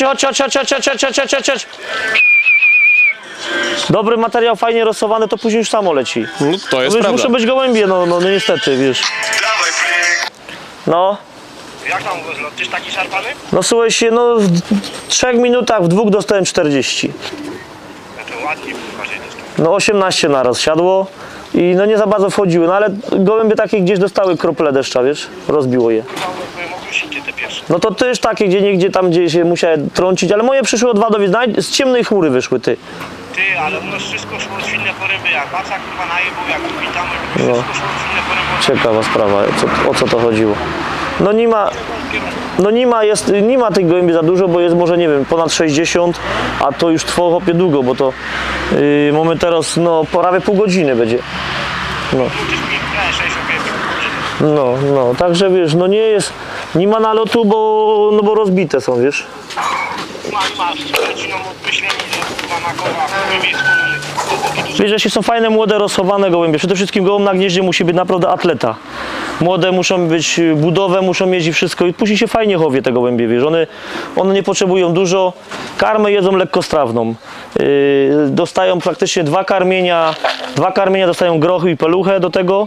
S1: Dobry materiał, fajnie rozsowany, to później już samo leci.
S4: No to jest
S1: Wiesz,
S4: prawda.
S1: muszą być gołębie, no niestety, wiesz. No,
S5: Jak tam zlot? Tyś taki szarpany?
S1: no słuchaj się, no w 3 minutach, w 2 dostałem 40.
S5: No to ładnie, uważaj też.
S1: No 18 naraz siadło i no nie za bardzo wchodziły, no ale gołębie takie gdzieś dostały krople deszcza, wiesz, rozbiło je.
S5: Byłem ogłosicie te pierwsze.
S1: No to też takie, gdzie niegdzie tam, gdzie się musiałem trącić, ale moje przyszły o 2 do z ciemnej chmury wyszły, ty.
S5: Ty, ale u nas wszystko szło od świnne poręby, jak paca kurwa najebał, jak witamy, wszystko szło od świnne poręby.
S1: Ciekawa sprawa, o co to chodziło. No nie ma tych gołębi za dużo, bo jest może, nie wiem, ponad 60, a to już trwało chłopie długo, bo to mamy teraz, no prawie pół godziny będzie.
S5: Też mi prawie 65 godzin.
S1: No, także wiesz, no nie ma nalotu, bo rozbite są, wiesz.
S5: Masz rodziną od myślenia, że kurwa na kołach, jest
S1: Wiesz, jeśli są fajne, młode, rozchowane gołębie, przede wszystkim gołąb na gnieździe musi być naprawdę atleta. Młode muszą być budowe, muszą mieć i wszystko i później się fajnie chowie te gołębie, wiesz, one nie potrzebują dużo, karmę jedzą lekkostrawną, dostają praktycznie 2 karmienia dostają grochy i peluchę do tego,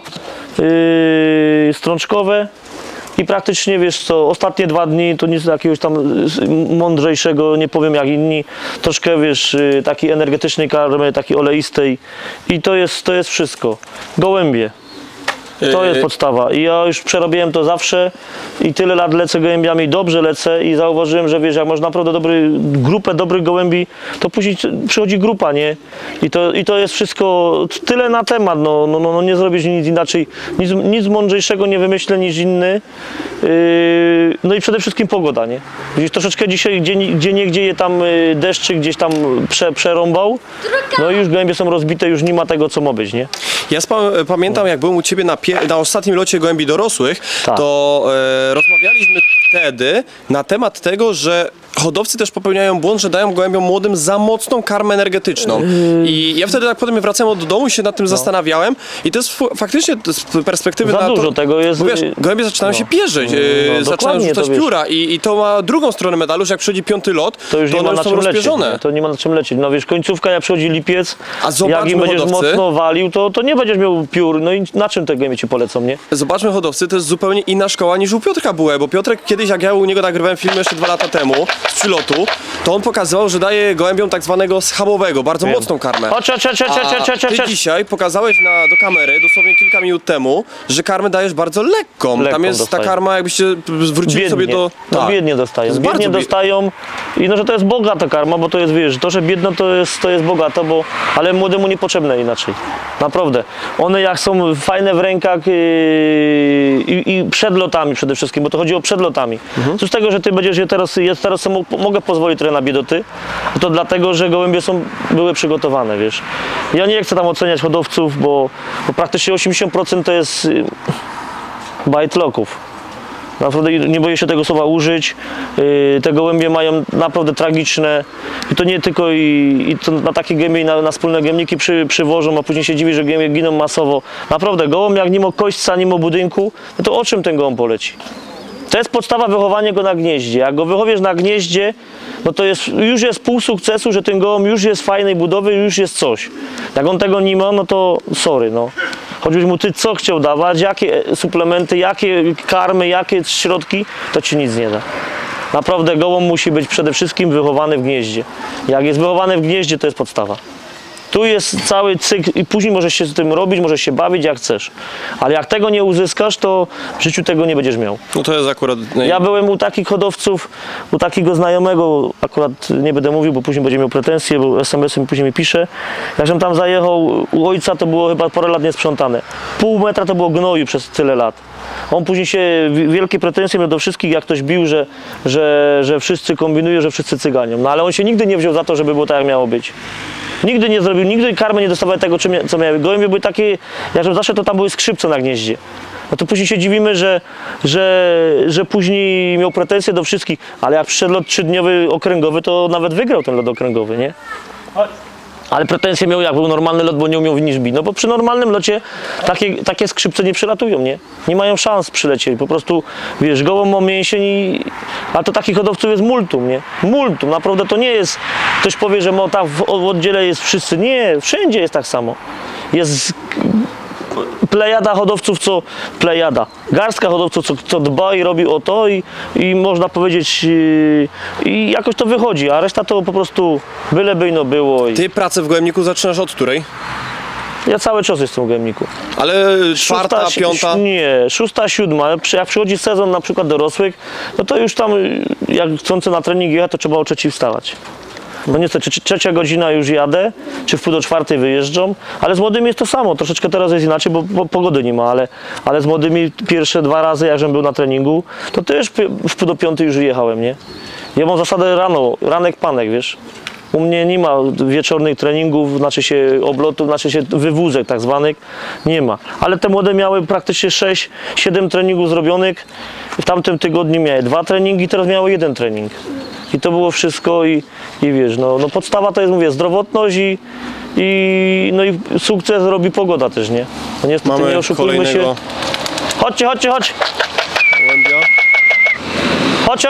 S1: strączkowe. I praktycznie, wiesz co, ostatnie 2 dni to nic jakiegoś tam mądrzejszego, nie powiem jak inni, troszkę, wiesz, takiej energetycznej karmy, takiej oleistej i to jest wszystko. Gołębie. To jest podstawa i ja już przerobiłem to zawsze i tyle lat lecę gołębiami, dobrze lecę i zauważyłem, że wiesz, jak masz naprawdę grupę dobrych gołębi, to później przychodzi grupa, nie? I to jest wszystko tyle na temat, no nie zrobisz nic inaczej, nic mądrzejszego nie wymyślę niż inny. No i przede wszystkim pogoda, nie? Widzisz, troszeczkę dzisiaj, gdzie niegdzie je tam deszczyk gdzieś tam przerąbał, no i już gołębie są rozbite, już nie ma tego, co ma być, nie?
S4: Ja pamiętam, jak byłem u Ciebie na ostatnim locie gołębi dorosłych,
S1: Tak.
S4: to rozmawialiśmy wtedy na temat tego, że hodowcy też popełniają błąd, że dają gołębiom młodym za mocną karmę energetyczną. I ja wtedy, jak potem wracałem do domu, się nad tym zastanawiałem i to jest faktycznie z perspektywy
S1: Za
S4: na to...
S1: dużo tego jest.
S4: Bo wiesz, gołębie zaczynają się pierzyć, zaczynają
S1: dokładnie
S4: rzucać
S1: to wiesz.
S4: pióra i to ma drugą stronę medalu, że jak przychodzi 5. lot,
S1: To już nie ma
S4: one
S1: na
S4: są
S1: czym lecieć.
S4: rozpierzone.
S1: Nie? To nie ma na czym lecieć. No wiesz, końcówka, jak przychodzi lipiec,
S4: A zobaczmy,
S1: jak im będziesz
S4: hodowcy.
S1: mocno walił, to nie będziesz miał piór. No i na czym te gołębie ci polecą, nie?
S4: Zobaczmy hodowcy, to jest zupełnie inna szkoła niż u Piotrka była, bo Piotrek kiedyś, jak ja u niego nagrywałem film jeszcze 2 lata temu z przylotu, to on pokazywał, że daje gołębiom tak zwanego schabowego, bardzo mocną karmę. A ty dzisiaj pokazałeś do kamery, dosłownie kilka minut temu, że karmę dajesz bardzo lekką. Tam jest
S1: dostaję.
S4: ta karma, jakbyście zwrócili sobie do...
S1: No
S4: Tak.
S1: biednie dostają.
S4: jest
S1: Biednie
S4: bardzo
S1: dostają i no, że to jest bogata karma, bo to jest, wiesz, to, że biedno to jest bogato, ale młodemu niepotrzebne inaczej. Naprawdę. One jak są fajne w rękach i przed lotami przede wszystkim, bo to chodzi o przed lotami. Co z tego, że ty będziesz je teraz mogę pozwolić trochę na biedoty, to dlatego, że gołębie były przygotowane, wiesz. Ja nie chcę tam oceniać hodowców, bo praktycznie 80% to jest bite locków. Naprawdę nie boję się tego słowa użyć. Te gołębie mają naprawdę tragiczne i to nie tylko i to na takie gębie i na wspólne gębniki przywożą, a później się dziwi, że gębie giną masowo. Naprawdę gołąb jak nie ma kośćca, nie ma budynku, no to o czym ten gołąb poleci? To jest podstawa wychowania go na gnieździe. Jak go wychowiesz na gnieździe, no to już jest pół sukcesu, że ten gołąb już jest fajnej budowy, już jest coś. Jak on tego nie ma, no to sorry, no. Choćbyś mu ty co chciał dawać, jakie suplementy, jakie karmy, jakie środki, to ci nic nie da. Naprawdę gołąb musi być przede wszystkim wychowany w gnieździe. Jak jest wychowany w gnieździe, to jest podstawa. Tu jest cały cykl i później możesz się z tym robić, możesz się bawić jak chcesz. Ale jak tego nie uzyskasz, to w życiu tego nie będziesz miał.
S4: No to jest akurat...
S1: Ja byłem u takich hodowców, u takiego znajomego, akurat nie będę mówił, bo później będzie miał pretensje, bo SMS-em później mi pisze. Jak tam zajechał u ojca, to było chyba parę lat niesprzątane. Pół metra to było gnoju przez tyle lat. On później się wielkie pretensje miał do wszystkich, jak ktoś bił, że wszyscy kombinują, że wszyscy cyganią. No ale on się nigdy nie wziął za to, żeby było tak, jak miało być. Nigdy nie zrobił, nigdy karmy nie dostawał tego, co miały. Gołębie były takie, jak zawsze to tam były skrzypce na gnieździe. No to później się dziwimy, że później miał pretensje do wszystkich, ale jak przyszedł lot 3-dniowy okręgowy, to nawet wygrał ten lot okręgowy, nie? Ale pretensje miał, jak był normalny lot, bo nie umiał niż bić. No bo przy normalnym locie takie skrzypce nie przylatują, nie? Nie mają szans przylecieć. Po prostu, wiesz, gołąb ma mięsień a to takich hodowców jest multum, nie? Multum, naprawdę to nie jest, ktoś powie, że tam w oddziale jest wszyscy. Nie, wszędzie jest tak samo. Jest plejada hodowców, garstka hodowców, co dba i robi o to i można powiedzieć i jakoś to wychodzi, a reszta to po prostu byleby no było.
S4: Ty pracę w gołębniku zaczynasz od której?
S1: Ja cały czas jestem w gołębniku.
S4: Ale czwarta, piąta?
S1: Nie, 6, 7. Jak przychodzi sezon na przykład dorosłych, no to już tam jak chcący na trening jechać, to trzeba o 3 wstawać. No niestety, 3 godzina już jadę, czy w pół do 4 wyjeżdżam, ale z młodymi jest to samo, troszeczkę teraz jest inaczej, bo pogody nie ma, ale z młodymi pierwsze 2 razy, jak żem był na treningu, to też w pół do 5 już jechałem, nie? Ja mam zasadę ranek panek, wiesz. U mnie nie ma wieczornych treningów, znaczy się oblotów, znaczy się wywózek tak zwanych, nie ma. Ale te młode miały praktycznie 6-7 treningów zrobionych, w tamtym tygodniu miały 2 treningi, teraz miały 1 trening. I to było wszystko i wiesz, no podstawa to jest, mówię, zdrowotność i sukces robi pogoda też, nie? No niestety
S4: mamy
S1: nie oszukujmy
S4: kolejnego...
S1: się. Chodźcie.
S4: Gołębia.
S1: Chodźcie.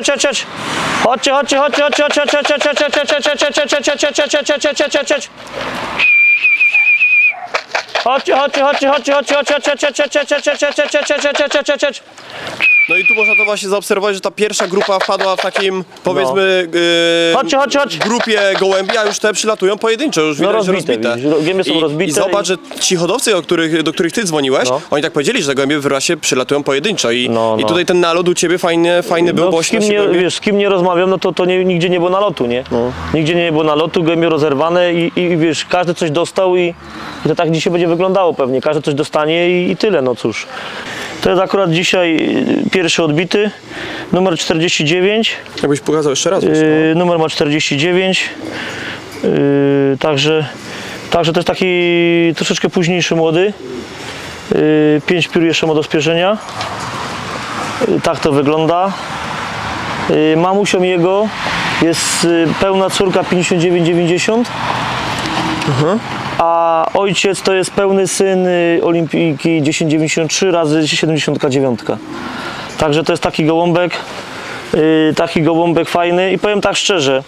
S4: No i tu można to właśnie zaobserwować, że ta pierwsza grupa wpadła w takim, powiedzmy,
S1: Chodź.
S4: grupie gołębi, a już te przylatują pojedynczo, już widać, że rozbite.
S1: Gębie są rozbite.
S4: I zobacz, że ci hodowcy, do których ty dzwoniłeś, oni tak powiedzieli, że te gołębie w rasie przylatują pojedynczo i tutaj ten nalot u ciebie fajny był, bo
S1: z kim nie rozmawiam, no to nigdzie nie było nalotu, nie? Nigdzie nie było nalotu, gołębie rozerwane i wiesz, każdy coś dostał i to tak dzisiaj będzie wyglądało pewnie, każdy coś dostanie i tyle, no cóż. To jest akurat dzisiaj pierwszy odbity, numer 49.
S4: Jakbyś pokazał jeszcze raz.
S1: Numer ma 49, także to jest taki troszeczkę późniejszy młody. 5 piór jeszcze ma do spierzenia. Tak to wygląda. Mamusią jego jest pełna córka 59-90. A ojciec to jest pełny syn Olimpijki 1093 razy 79. Także to jest taki gołąbek fajny i powiem tak szczerze,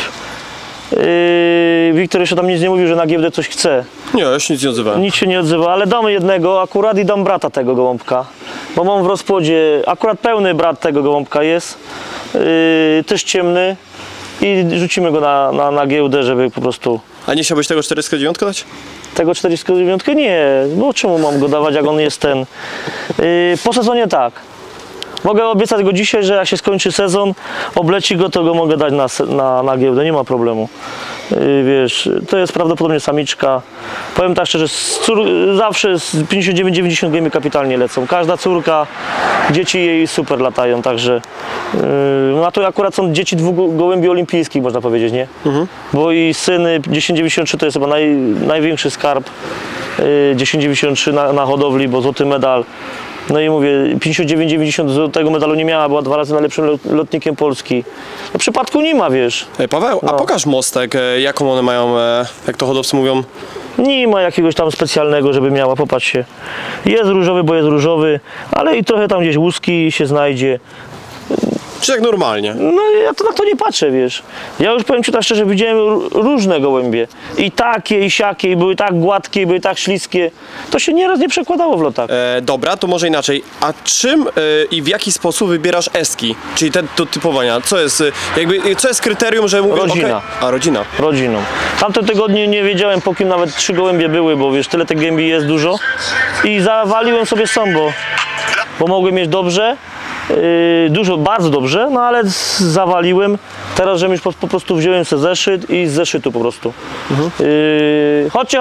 S1: Wiktor jeszcze tam nic nie mówił, że na giełdę coś chce.
S4: Nie, ja się nic nie odzywałem.
S1: Nic się nie odzywa, ale damy jednego akurat i dam brata tego gołąbka, bo mam w rozpłodzie, akurat pełny brat tego gołąbka jest, też ciemny i rzucimy go na giełdę, żeby po prostu...
S4: A nie chciałbyś tego 49 dać?
S1: Tego 49 nie, bo czemu mam go dawać, jak on jest ten? Po sezonie tak. Mogę obiecać go dzisiaj, że jak się skończy sezon, obleci go, to go mogę dać na giełdę, nie ma problemu. Wiesz, to jest prawdopodobnie samiczka. Powiem tak szczerze, zawsze z 59-90 gołębie kapitalnie lecą. Każda córka, dzieci jej super latają, także no a to akurat są dzieci dwóch gołębi olimpijskich, można powiedzieć, nie? Bo i syny 1093 to jest chyba największy skarb 1093 na hodowli, bo złoty medal. No i mówię, 59-90 złotego medalu nie miała, była 2 razy najlepszym lotnikiem Polski. No przypadku nie ma, wiesz.
S4: Paweł, a pokaż mostek, jaką one mają, jak to hodowcy mówią?
S1: Nie ma jakiegoś tam specjalnego, żeby miała, popatrzcie. Jest różowy, bo jest różowy, ale i trochę tam gdzieś łuski się znajdzie.
S4: Czy jak normalnie?
S1: No ja to na to nie patrzę, wiesz. Ja już powiem ci tak szczerze, widziałem różne gołębie. I takie, i siakie, i były tak gładkie, i były tak śliskie. To się nieraz nie przekładało w lotach.
S4: Dobra, to może inaczej. A czym i w jaki sposób wybierasz eski? Czyli te do typowania. Co jest, co jest kryterium, że mówisz,
S1: Rodzina.
S4: A, rodzina.
S1: Rodziną. Tamte tygodnie nie wiedziałem, po kim nawet 3 gołębie były, bo wiesz, tyle tych gołębi jest dużo. I zawaliłem sobie sam, bo mogłem mieć dobrze. Dużo, bardzo dobrze, no ale zawaliłem. Teraz, że już po prostu wziąłem sobie zeszyt i z zeszytu po prostu. Chodźcie.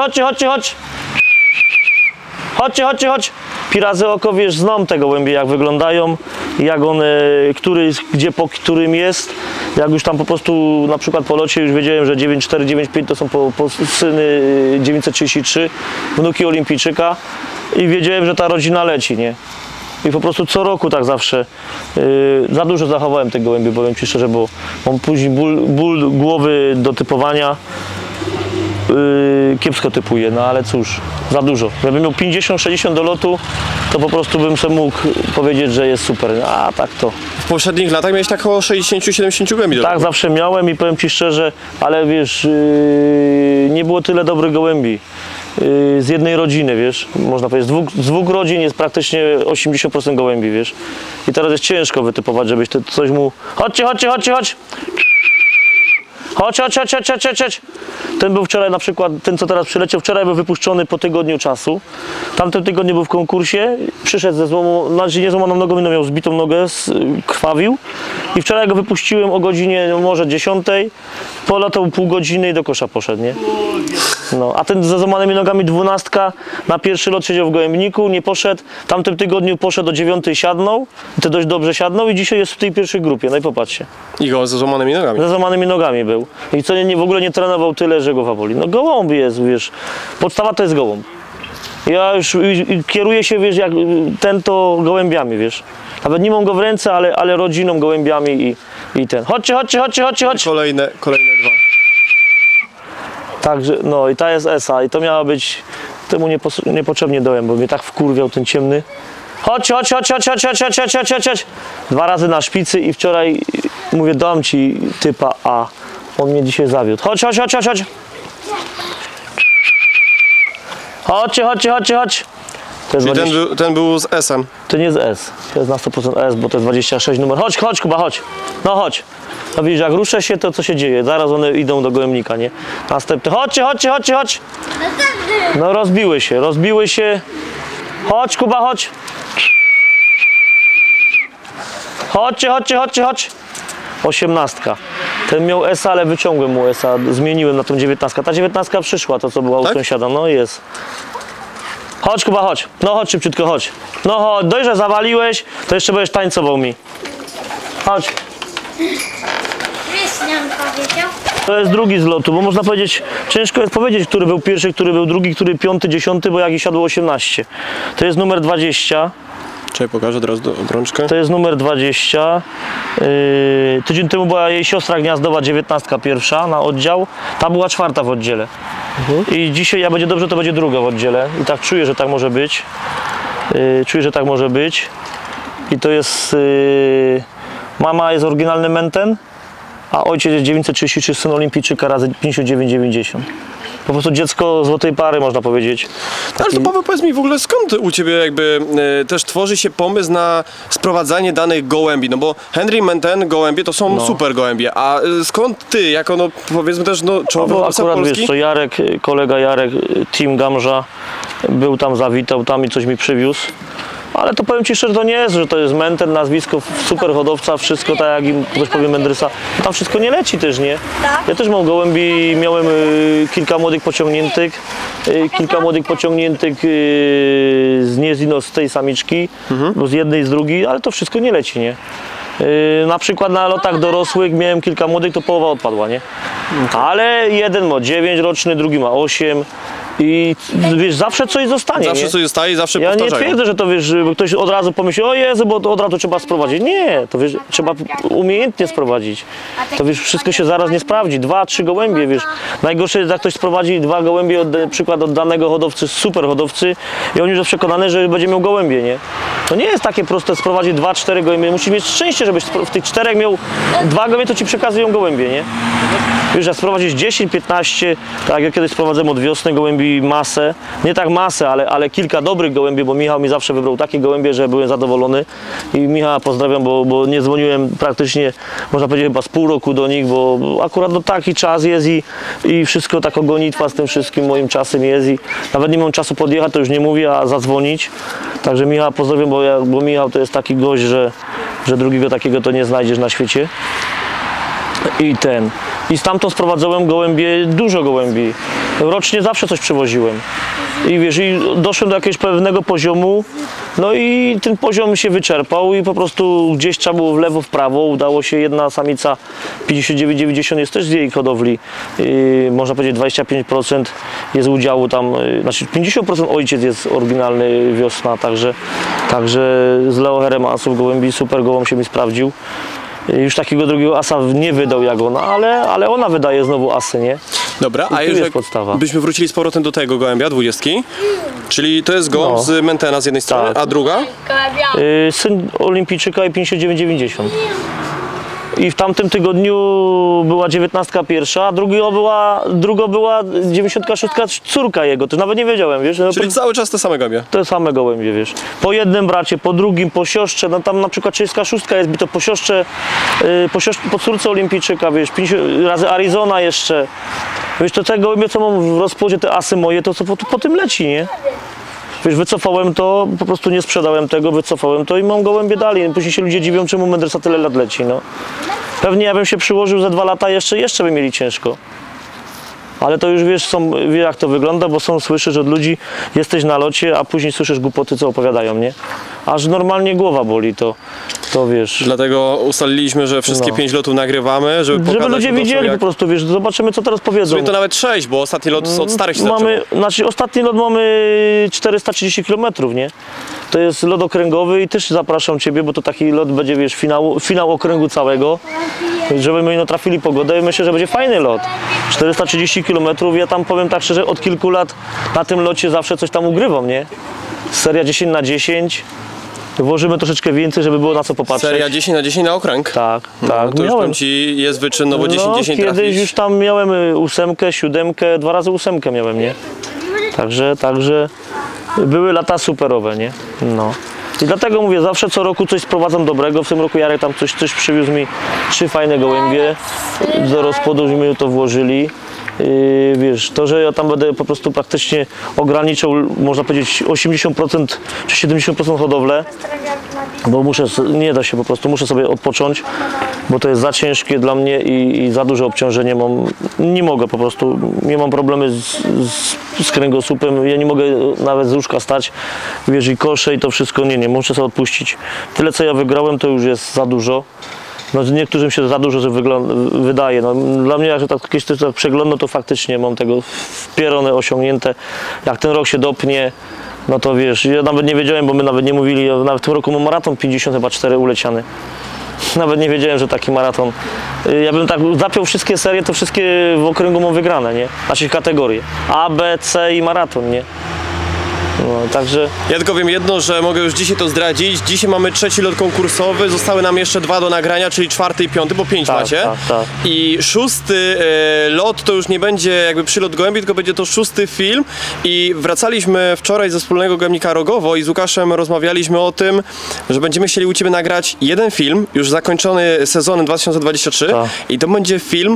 S1: Chodź. Pirazy oko, wiesz, znam te gołębie, jak wyglądają, jak one, gdzie po którym jest. Jak już tam po prostu na przykład po locie już wiedziałem, że 94, 95 to są po syny 933, wnuki olimpijczyka i wiedziałem, że ta rodzina leci, nie? I po prostu co roku tak zawsze za dużo zachowałem tych gołębi, powiem ci szczerze, bo mam później ból głowy do typowania. Kiepsko typuję, no ale cóż, za dużo. Gdybym miał 50-60 do lotu, to po prostu bym sobie mógł powiedzieć, że jest super. A tak to.
S4: W poprzednich latach miałeś tak około 60-70 gołębi do
S1: Tak,
S4: roku.
S1: zawsze miałem i powiem ci szczerze, ale wiesz, nie było tyle dobrych gołębi. Z jednej rodziny, wiesz, można powiedzieć, z dwóch rodzin jest praktycznie 80% gołębi, wiesz. I teraz jest ciężko wytypować, żebyś coś mu... Chodźcie. Chodź. Ten był wczoraj na przykład, ten co teraz przyleciał, wczoraj był wypuszczony po tygodniu czasu. Tamten tygodniu był w konkursie, przyszedł ze złomą, znaczy nie złamaną nogą, miał zbitą nogę, krwawił. I wczoraj go wypuściłem o godzinie może 10, polatał pół godziny i do kosza poszedł, nie? No, a ten ze złamanymi nogami 12 na pierwszy lot siedział w gołębniku, nie poszedł. W tamtym tygodniu poszedł o 9, siadnął, i to dość dobrze siadnął i dzisiaj jest w tej pierwszej grupie, no i popatrzcie.
S4: I go ze złamanymi nogami.
S1: Ze złamanymi nogami był. I co w ogóle nie trenował tyle, że go boli. No gołąb jest, wiesz. Podstawa to jest gołąb. Ja już kieruję się, wiesz, jak ten to gołębiami, wiesz. Nawet nie mam go w ręce, ale rodziną, gołębiami i ten. Chodźcie.
S4: Kolejne 2.
S1: Także, no i ta jest ESA i to miała być temu niepotrzebnie dołem, bo mnie tak wkurwiał ten ciemny. Chodź. 2 razy na szpicy i wczoraj mówię, dam ci typa A. On mnie dzisiaj zawiódł. Chodź. Chodź. To jest
S4: Czyli ten był z S-em.
S1: To nie jest S. To jest na 100% S, bo to jest 26 numer. Chodź, Kuba, chodź. No chodź. No widzisz, jak ruszę się, to co się dzieje? Zaraz one idą do gołębnika, nie? Następny. Chodź. No rozbiły się. Chodź, Kuba, chodź. Chodź. 18. Ten miał S, ale wyciągłem mu S, zmieniłem na tą 19. Ta 19 przyszła, to co była u sąsiada. No jest. Chodź, Kuba, chodź. No chodź szybciutko, chodź. No chodź, dość, że zawaliłeś, to jeszcze będziesz tańcował mi. Chodź.
S6: Krystian powiedział.
S1: To jest drugi z lotu, bo można powiedzieć, ciężko jest powiedzieć, który był pierwszy, który był drugi, który 5., 10, bo jak i siadło 18. To jest numer 20.
S4: Czekaj, pokażę teraz obrączkę.
S1: To jest numer 20. Tydzień temu była jej siostra gniazdowa, 19 pierwsza na oddział. Ta była 4 w oddziale. I dzisiaj, jak będzie dobrze, to będzie 2 w oddziale. I tak czuję, że tak może być. I to jest... mama jest oryginalny Menten, a ojciec jest 933, syn olimpijczyka razy 59,90. Po prostu dziecko złotej pary, można powiedzieć.
S4: Ale to Paweł, powiedz mi w ogóle, skąd u Ciebie jakby też tworzy się pomysł na sprowadzanie danych gołębi? No bo Henry Menten gołębie to są super gołębie, a skąd Ty, jako no powiedzmy też czołowy hodowca
S1: akurat
S4: polski?
S1: wiesz co, kolega Jarek, Team Gamża, był tam, zawitał tam i coś mi przywiózł. Ale to powiem Ci szczerze, to nie jest, że to jest Menten, nazwisko, super hodowca, wszystko tak jak im ktoś powie Mendrysa. Tam wszystko nie leci też, nie? Ja też mam gołębi, miałem kilka młodych pociągniętych, z tej samiczki, bo z jednej, z drugiej, ale to wszystko nie leci, nie? Na przykład na lotach dorosłych miałem kilka młodych, to połowa odpadła, nie? Ale jeden ma 9 roczny, drugi ma 8 i wiesz, zawsze coś zostanie.
S4: Zawsze
S1: nie?
S4: coś zostaje, zawsze
S1: Ja nie
S4: powtarzają.
S1: twierdzę, że to wiesz, żeby ktoś od razu pomyśli, o Jezu, bo to od razu trzeba sprowadzić. Nie, to wiesz, trzeba umiejętnie sprowadzić. To wiesz, wszystko się zaraz nie sprawdzi. 2-3 gołębie, wiesz. Najgorsze jest, jak ktoś sprowadzi 2 gołębie, przykład od danego hodowcy, super hodowcy i on już jest przekonany, że będzie miał gołębie, nie? To nie jest takie proste sprowadzić 2-4 gołębie. Musisz mieć szczęście, żebyś w tych 4 miał 2 gołębie, to ci przekazują gołębie, nie? Wiesz, jak sprowadzić 10-15, tak jak kiedyś sprowadzałem od wiosny gołębi masę, nie tak masę, ale kilka dobrych gołębi, bo Michał mi zawsze wybrał takie gołębie, że byłem zadowolony i Michała pozdrawiam, bo nie dzwoniłem praktycznie, można powiedzieć chyba z pół roku do nich, bo akurat no taki czas jest i wszystko tak gonitwa z tym wszystkim moim czasem jest i nawet nie mam czasu podjechać, to już nie mówię, a zadzwonić. Także Michała pozdrawiam, bo Michał to jest taki gość, że drugiego takiego to nie znajdziesz na świecie. I stamtąd sprowadzałem gołębie, dużo gołębi. Rocznie zawsze coś przywoziłem. I wiesz, i doszłem do jakiegoś pewnego poziomu, no i ten poziom się wyczerpał i po prostu gdzieś trzeba było w lewo, w prawo. Udało się, jedna samica 59-90 jest też z jej hodowli. Można powiedzieć 25% jest udziału tam, znaczy 50% ojciec jest oryginalny wiosna, także z Leo Heremasów gołębi, super gołąb się mi sprawdził. Już takiego drugiego asa nie wydał jak ona, ale ona wydaje znowu asy, nie?
S4: Dobra,
S1: I
S4: a
S1: tu
S4: jeżeli
S1: jest podstawa.
S4: byśmy wrócili z powrotem do tego gołębia, 20, czyli to jest gołąb
S1: No.
S4: z Mentena z jednej strony,
S1: Tak.
S4: a druga?
S1: Syn olimpijczyka i 59-90. I w tamtym tygodniu była 19 pierwsza, a druga była 96 córka jego, to nawet nie wiedziałem, wiesz? No,
S4: Czyli cały czas te same gołębie.
S1: te same gołębie, wiesz. Po jednym bracie, po drugim, po siostrze, no tam na przykład 36 jest bito po siostrze, po córce olimpijczyka, wiesz, 50 razy Arizona jeszcze. Wiesz, to te gołębie, co mam w rozpłodzie, te asy moje, to co po tym leci, nie? Wiesz, wycofałem to, po prostu nie sprzedałem tego, wycofałem to i mam gołębie dalej. Później się ludzie dziwią, czemu Mendrysa tyle lat leci, no. Pewnie ja bym się przyłożył za 2 lata, jeszcze by mieli ciężko. Ale to już wiesz, wie jak to wygląda, bo słyszysz od ludzi, jesteś na locie, a później słyszysz głupoty, co opowiadają, nie? Aż normalnie głowa boli, to wiesz.
S4: Dlatego ustaliliśmy, że wszystkie
S1: No.
S4: 5 lotów nagrywamy, żeby pokazać
S1: Żeby ludzie
S4: po prostu,
S1: widzieli
S4: jak...
S1: po prostu, wiesz, zobaczymy co teraz powiedzą.
S4: To nawet 6, bo ostatni lot od starych się
S1: Znaczy ostatni lot mamy 430 km, nie? To jest lot okręgowy i też zapraszam Ciebie, bo to taki lot będzie, wiesz, finał okręgu całego, żebyśmy no trafili pogodę i myślę, że będzie fajny lot. 430 km, ja tam powiem tak szczerze, od kilku lat na tym locie zawsze coś tam ugrywam, nie? Seria 10×10, włożymy troszeczkę więcej, żeby było na co popatrzeć.
S4: Seria 10×10 na okręg.
S1: Tak,
S4: No,
S1: tak,
S4: to już
S1: miałem.
S4: powiem Ci, jest wyczyn, no bo 10-10
S1: kiedyś
S4: trafić.
S1: już tam miałem 8, 7, 2 razy 8 miałem, nie? Także były lata superowe, nie? No. I dlatego mówię, zawsze co roku coś sprowadzam dobrego. W tym roku Jarek tam coś przywiózł mi 3 fajne gołębie. Do rozpłodu mi to włożyli. Wiesz, to, że ja tam będę po prostu praktycznie ograniczał, można powiedzieć 80% czy 70% hodowlę, bo nie da się po prostu, muszę sobie odpocząć, bo to jest za ciężkie dla mnie i za duże obciążenie mam, nie mogę po prostu, nie mam problemy z kręgosłupem, ja nie mogę nawet z łóżka stać, wiesz, i kosze i to wszystko, nie, muszę sobie odpuścić. Tyle co ja wygrałem, to już jest za dużo. No niektórym się za dużo wydaje. No, dla mnie, jak tak kiedyś tak przeglądam, to faktycznie mam tego wpierone, osiągnięte. Jak ten rok się dopnie, no to wiesz, ja nawet nie wiedziałem, bo my nawet nie mówili, nawet w tym roku mam maraton 54 uleciany. Nawet nie wiedziałem, że taki maraton. Ja bym tak zapiął wszystkie serie, to wszystkie w okręgu mam wygrane, nie? Znaczy kategorie. A, B, C i maraton, nie? No, także...
S4: Ja tylko wiem jedno, że mogę już dzisiaj to zdradzić. Dzisiaj mamy 3. lot konkursowy, zostały nam jeszcze 2 do nagrania, czyli 4. i 5, bo 5
S1: Tak,
S4: macie.
S1: tak.
S4: I 6. lot to już nie będzie jakby przylot gołębi, tylko będzie to 6. film. I wracaliśmy wczoraj ze wspólnego gołębnika Rogowo i z Łukaszem rozmawialiśmy o tym, że będziemy chcieli u Ciebie nagrać jeden film, już zakończony sezonem 2023.
S1: Tak.
S4: I to będzie film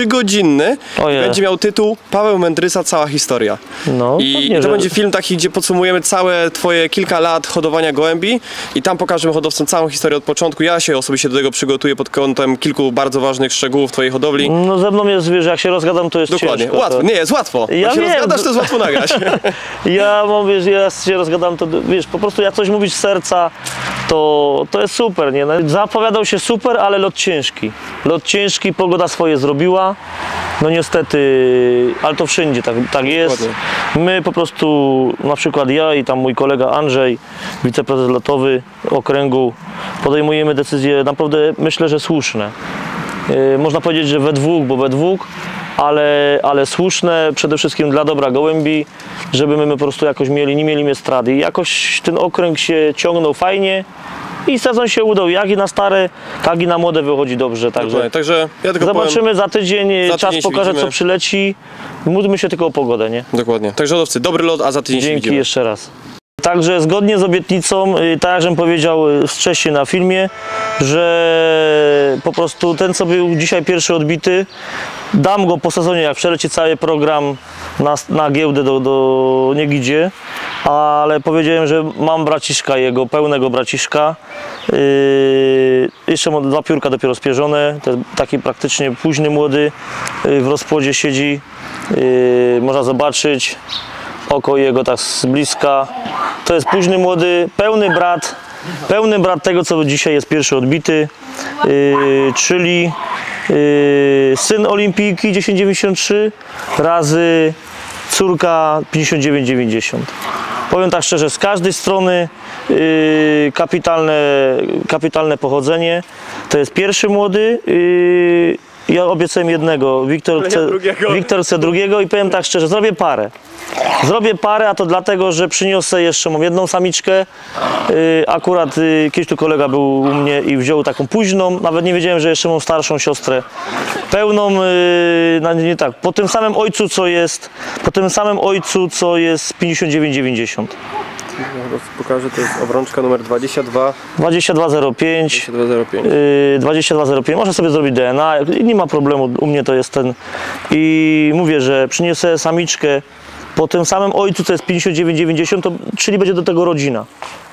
S4: 3-godzinny.
S1: Ojej.
S4: Będzie miał tytuł Paweł Mendrysa, cała historia.
S1: No,
S4: I
S1: pewnie,
S4: to
S1: że-
S4: będzie film taki, gdzie podsumujemy podsumujemy całe twoje kilka lat hodowania gołębi i tam pokażemy hodowcom całą historię od początku. Ja się osobiście do tego przygotuję pod kątem kilku bardzo ważnych szczegółów twojej hodowli.
S1: No ze mną jest, wiesz, jak się rozgadam, to jest
S4: Dokładnie,
S1: ciężko.
S4: łatwo,
S1: To...
S4: nie, jest łatwo.
S1: Ja
S4: Jak się
S1: wiem.
S4: rozgadasz, to jest łatwo nagrać.
S1: Ja mówię, że ja się rozgadam, to wiesz, po prostu jak coś mówisz z serca, to jest super, nie? No, zapowiadał się super, ale lot ciężki. Lot ciężki, pogoda swoje zrobiła. No niestety, ale to wszędzie tak jest. My po prostu, na przykład ja i tam mój kolega Andrzej, wiceprezes lotowy okręgu, podejmujemy decyzje naprawdę, myślę, że słuszne. Można powiedzieć, że we dwóch, bo we dwóch, ale słuszne przede wszystkim dla dobra gołębi, żeby my po prostu jakoś nie mieli straty. I jakoś ten okręg się ciągnął fajnie i sezon się udał, jak i na stare, tak i na młode wychodzi dobrze.
S4: Także ja tylko
S1: zobaczymy
S4: powiem,
S1: za tydzień, czas
S4: się
S1: pokaże,
S4: widzimy.
S1: co przyleci. Módlmy się tylko o pogodę, nie?
S4: Dokładnie. Także hodowcy, dobry lot, a za tydzień się
S1: Dzięki
S4: widzimy.
S1: jeszcze raz. Także zgodnie z obietnicą, tak jak żem powiedział wcześniej na filmie, że po prostu ten, co był dzisiaj pierwszy odbity, dam go po sezonie, jak przeleci cały program na giełdę do Niegidzie, ale powiedziałem, że mam braciszka jego, pełnego braciszka. Jeszcze mam 2 piórka dopiero spierzone, to taki praktycznie późny młody, w rozpłodzie siedzi, można zobaczyć. Oko jego tak z bliska. To jest późny młody, pełny brat tego, co dzisiaj jest pierwszy odbity, czyli syn Olimpijki 1093 razy córka 5990. Powiem tak szczerze, z każdej strony kapitalne pochodzenie. To jest pierwszy młody. Ja obiecałem jednego, Wiktor chce drugiego i powiem tak szczerze, zrobię parę, a to dlatego, że przyniosę jeszcze, mam jedną samiczkę, akurat kiedyś tu kolega był u mnie i wziął taką późną, nawet nie wiedziałem, że jeszcze mam starszą siostrę, pełną, nie tak, po tym samym ojcu, co jest 5990.
S4: Pokażę, to jest obrączka numer 22.
S1: 2205.
S4: 2205.
S1: 2205, można sobie zrobić DNA, nie ma problemu, u mnie to jest ten. I mówię, że przyniosę samiczkę po tym samym ojcu, co jest 5990, czyli będzie do tego rodzina.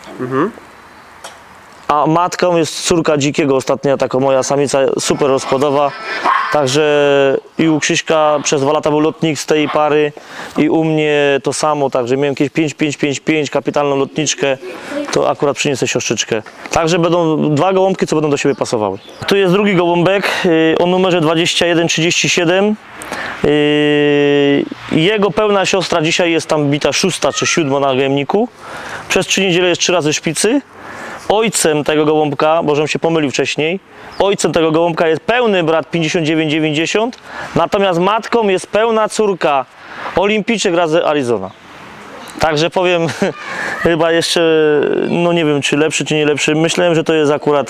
S1: A matką jest córka dzikiego, ostatnia taka moja samica, super rozpłodowa. Także i u Krzyśka przez 2 lata był lotnik z tej pary i u mnie to samo, także miałem jakieś 5, kapitalną lotniczkę, to akurat przyniosę siostrzyczkę. Także będą 2 gołąbki, co będą do siebie pasowały. Tu jest drugi gołąbek o numerze 2137. Jego pełna siostra dzisiaj jest tam bita 6. czy 7. na gojemniku. Przez 3 niedziele jest 3 razy szpicy. Ojcem tego gołąbka, bo żebym się pomylił wcześniej, ojcem tego gołąbka jest pełny brat 5990, natomiast matką jest pełna córka Olimpijczyk razy Arizona. Także powiem, chyba jeszcze, no nie wiem, czy lepszy, czy nie lepszy. Myślałem, że to jest akurat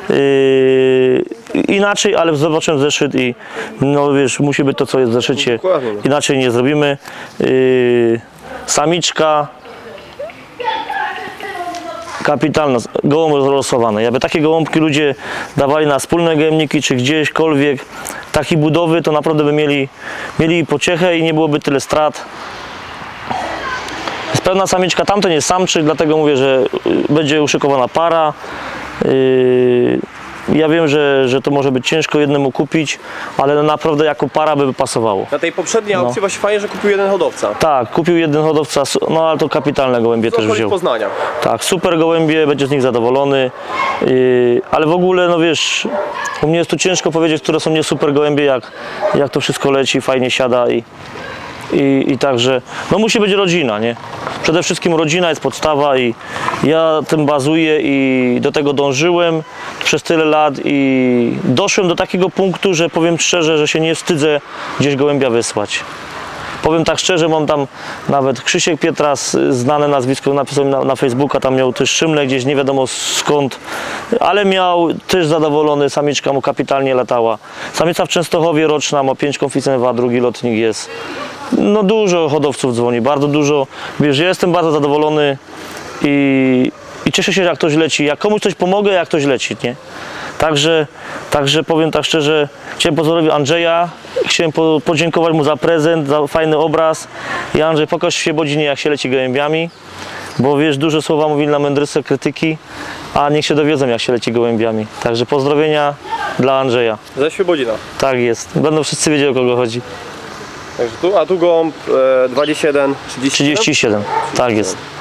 S1: inaczej, ale zobaczyłem zeszyt i no wiesz, musi być to, co jest w zeszycie. Inaczej nie zrobimy. Samiczka. Kapitalna, gołąb rozlosowany. Jakby takie gołąbki ludzie dawali na wspólne gojemniki, czy gdzieśkolwiek takiej budowy, to naprawdę by mieli pociechę i nie byłoby tyle strat. Jest pełna samiczka, tamten jest samczyk, dlatego mówię, że będzie uszykowana para. Ja wiem, że to może być ciężko jednemu kupić, ale naprawdę jako para by pasowało.
S4: Na tej poprzedniej aukcji właśnie fajnie, że kupił jeden hodowca.
S1: Tak, kupił jeden hodowca, no ale to kapitalne gołębie też wziął.
S4: Poznania.
S1: Tak, super gołębie, będzie z nich zadowolony, ale w ogóle, no wiesz, u mnie jest tu ciężko powiedzieć, które są nie super gołębie, jak to wszystko leci, fajnie siada i także, no musi być rodzina, nie? Przede wszystkim rodzina jest podstawa i ja tym bazuję i do tego dążyłem przez tyle lat i doszłem do takiego punktu, że powiem szczerze, że się nie wstydzę gdzieś gołębia wysłać. Powiem tak szczerze, mam tam nawet Krzysiek Pietras, znane nazwisko, napisał na Facebooka, tam miał też szymlę gdzieś, nie wiadomo skąd, ale miał też zadowolony, samiczka mu kapitalnie latała. Samica w Częstochowie roczna, ma 5 konficenwa, drugi lotnik jest. No dużo hodowców dzwoni, bardzo dużo. Wiesz, ja jestem bardzo zadowolony i cieszę się, jak ktoś leci. Jak komuś coś pomogę, jak ktoś leci, nie? Także powiem tak szczerze, chciałem pozdrowić Andrzeja, chciałem podziękować mu za prezent, za fajny obraz. I Andrzej, pokaż się Bodzinie, jak się leci gołębiami, bo wiesz, duże słowa mówili na mędrce krytyki, a niech się dowiedzą, jak się leci gołębiami. Także pozdrowienia dla Andrzeja.
S4: Ze Świebodzina.
S1: Tak jest, będą wszyscy wiedzieli, o kogo chodzi.
S4: Także tu, a tu gołąb 21, 37.
S1: 37, tak jest.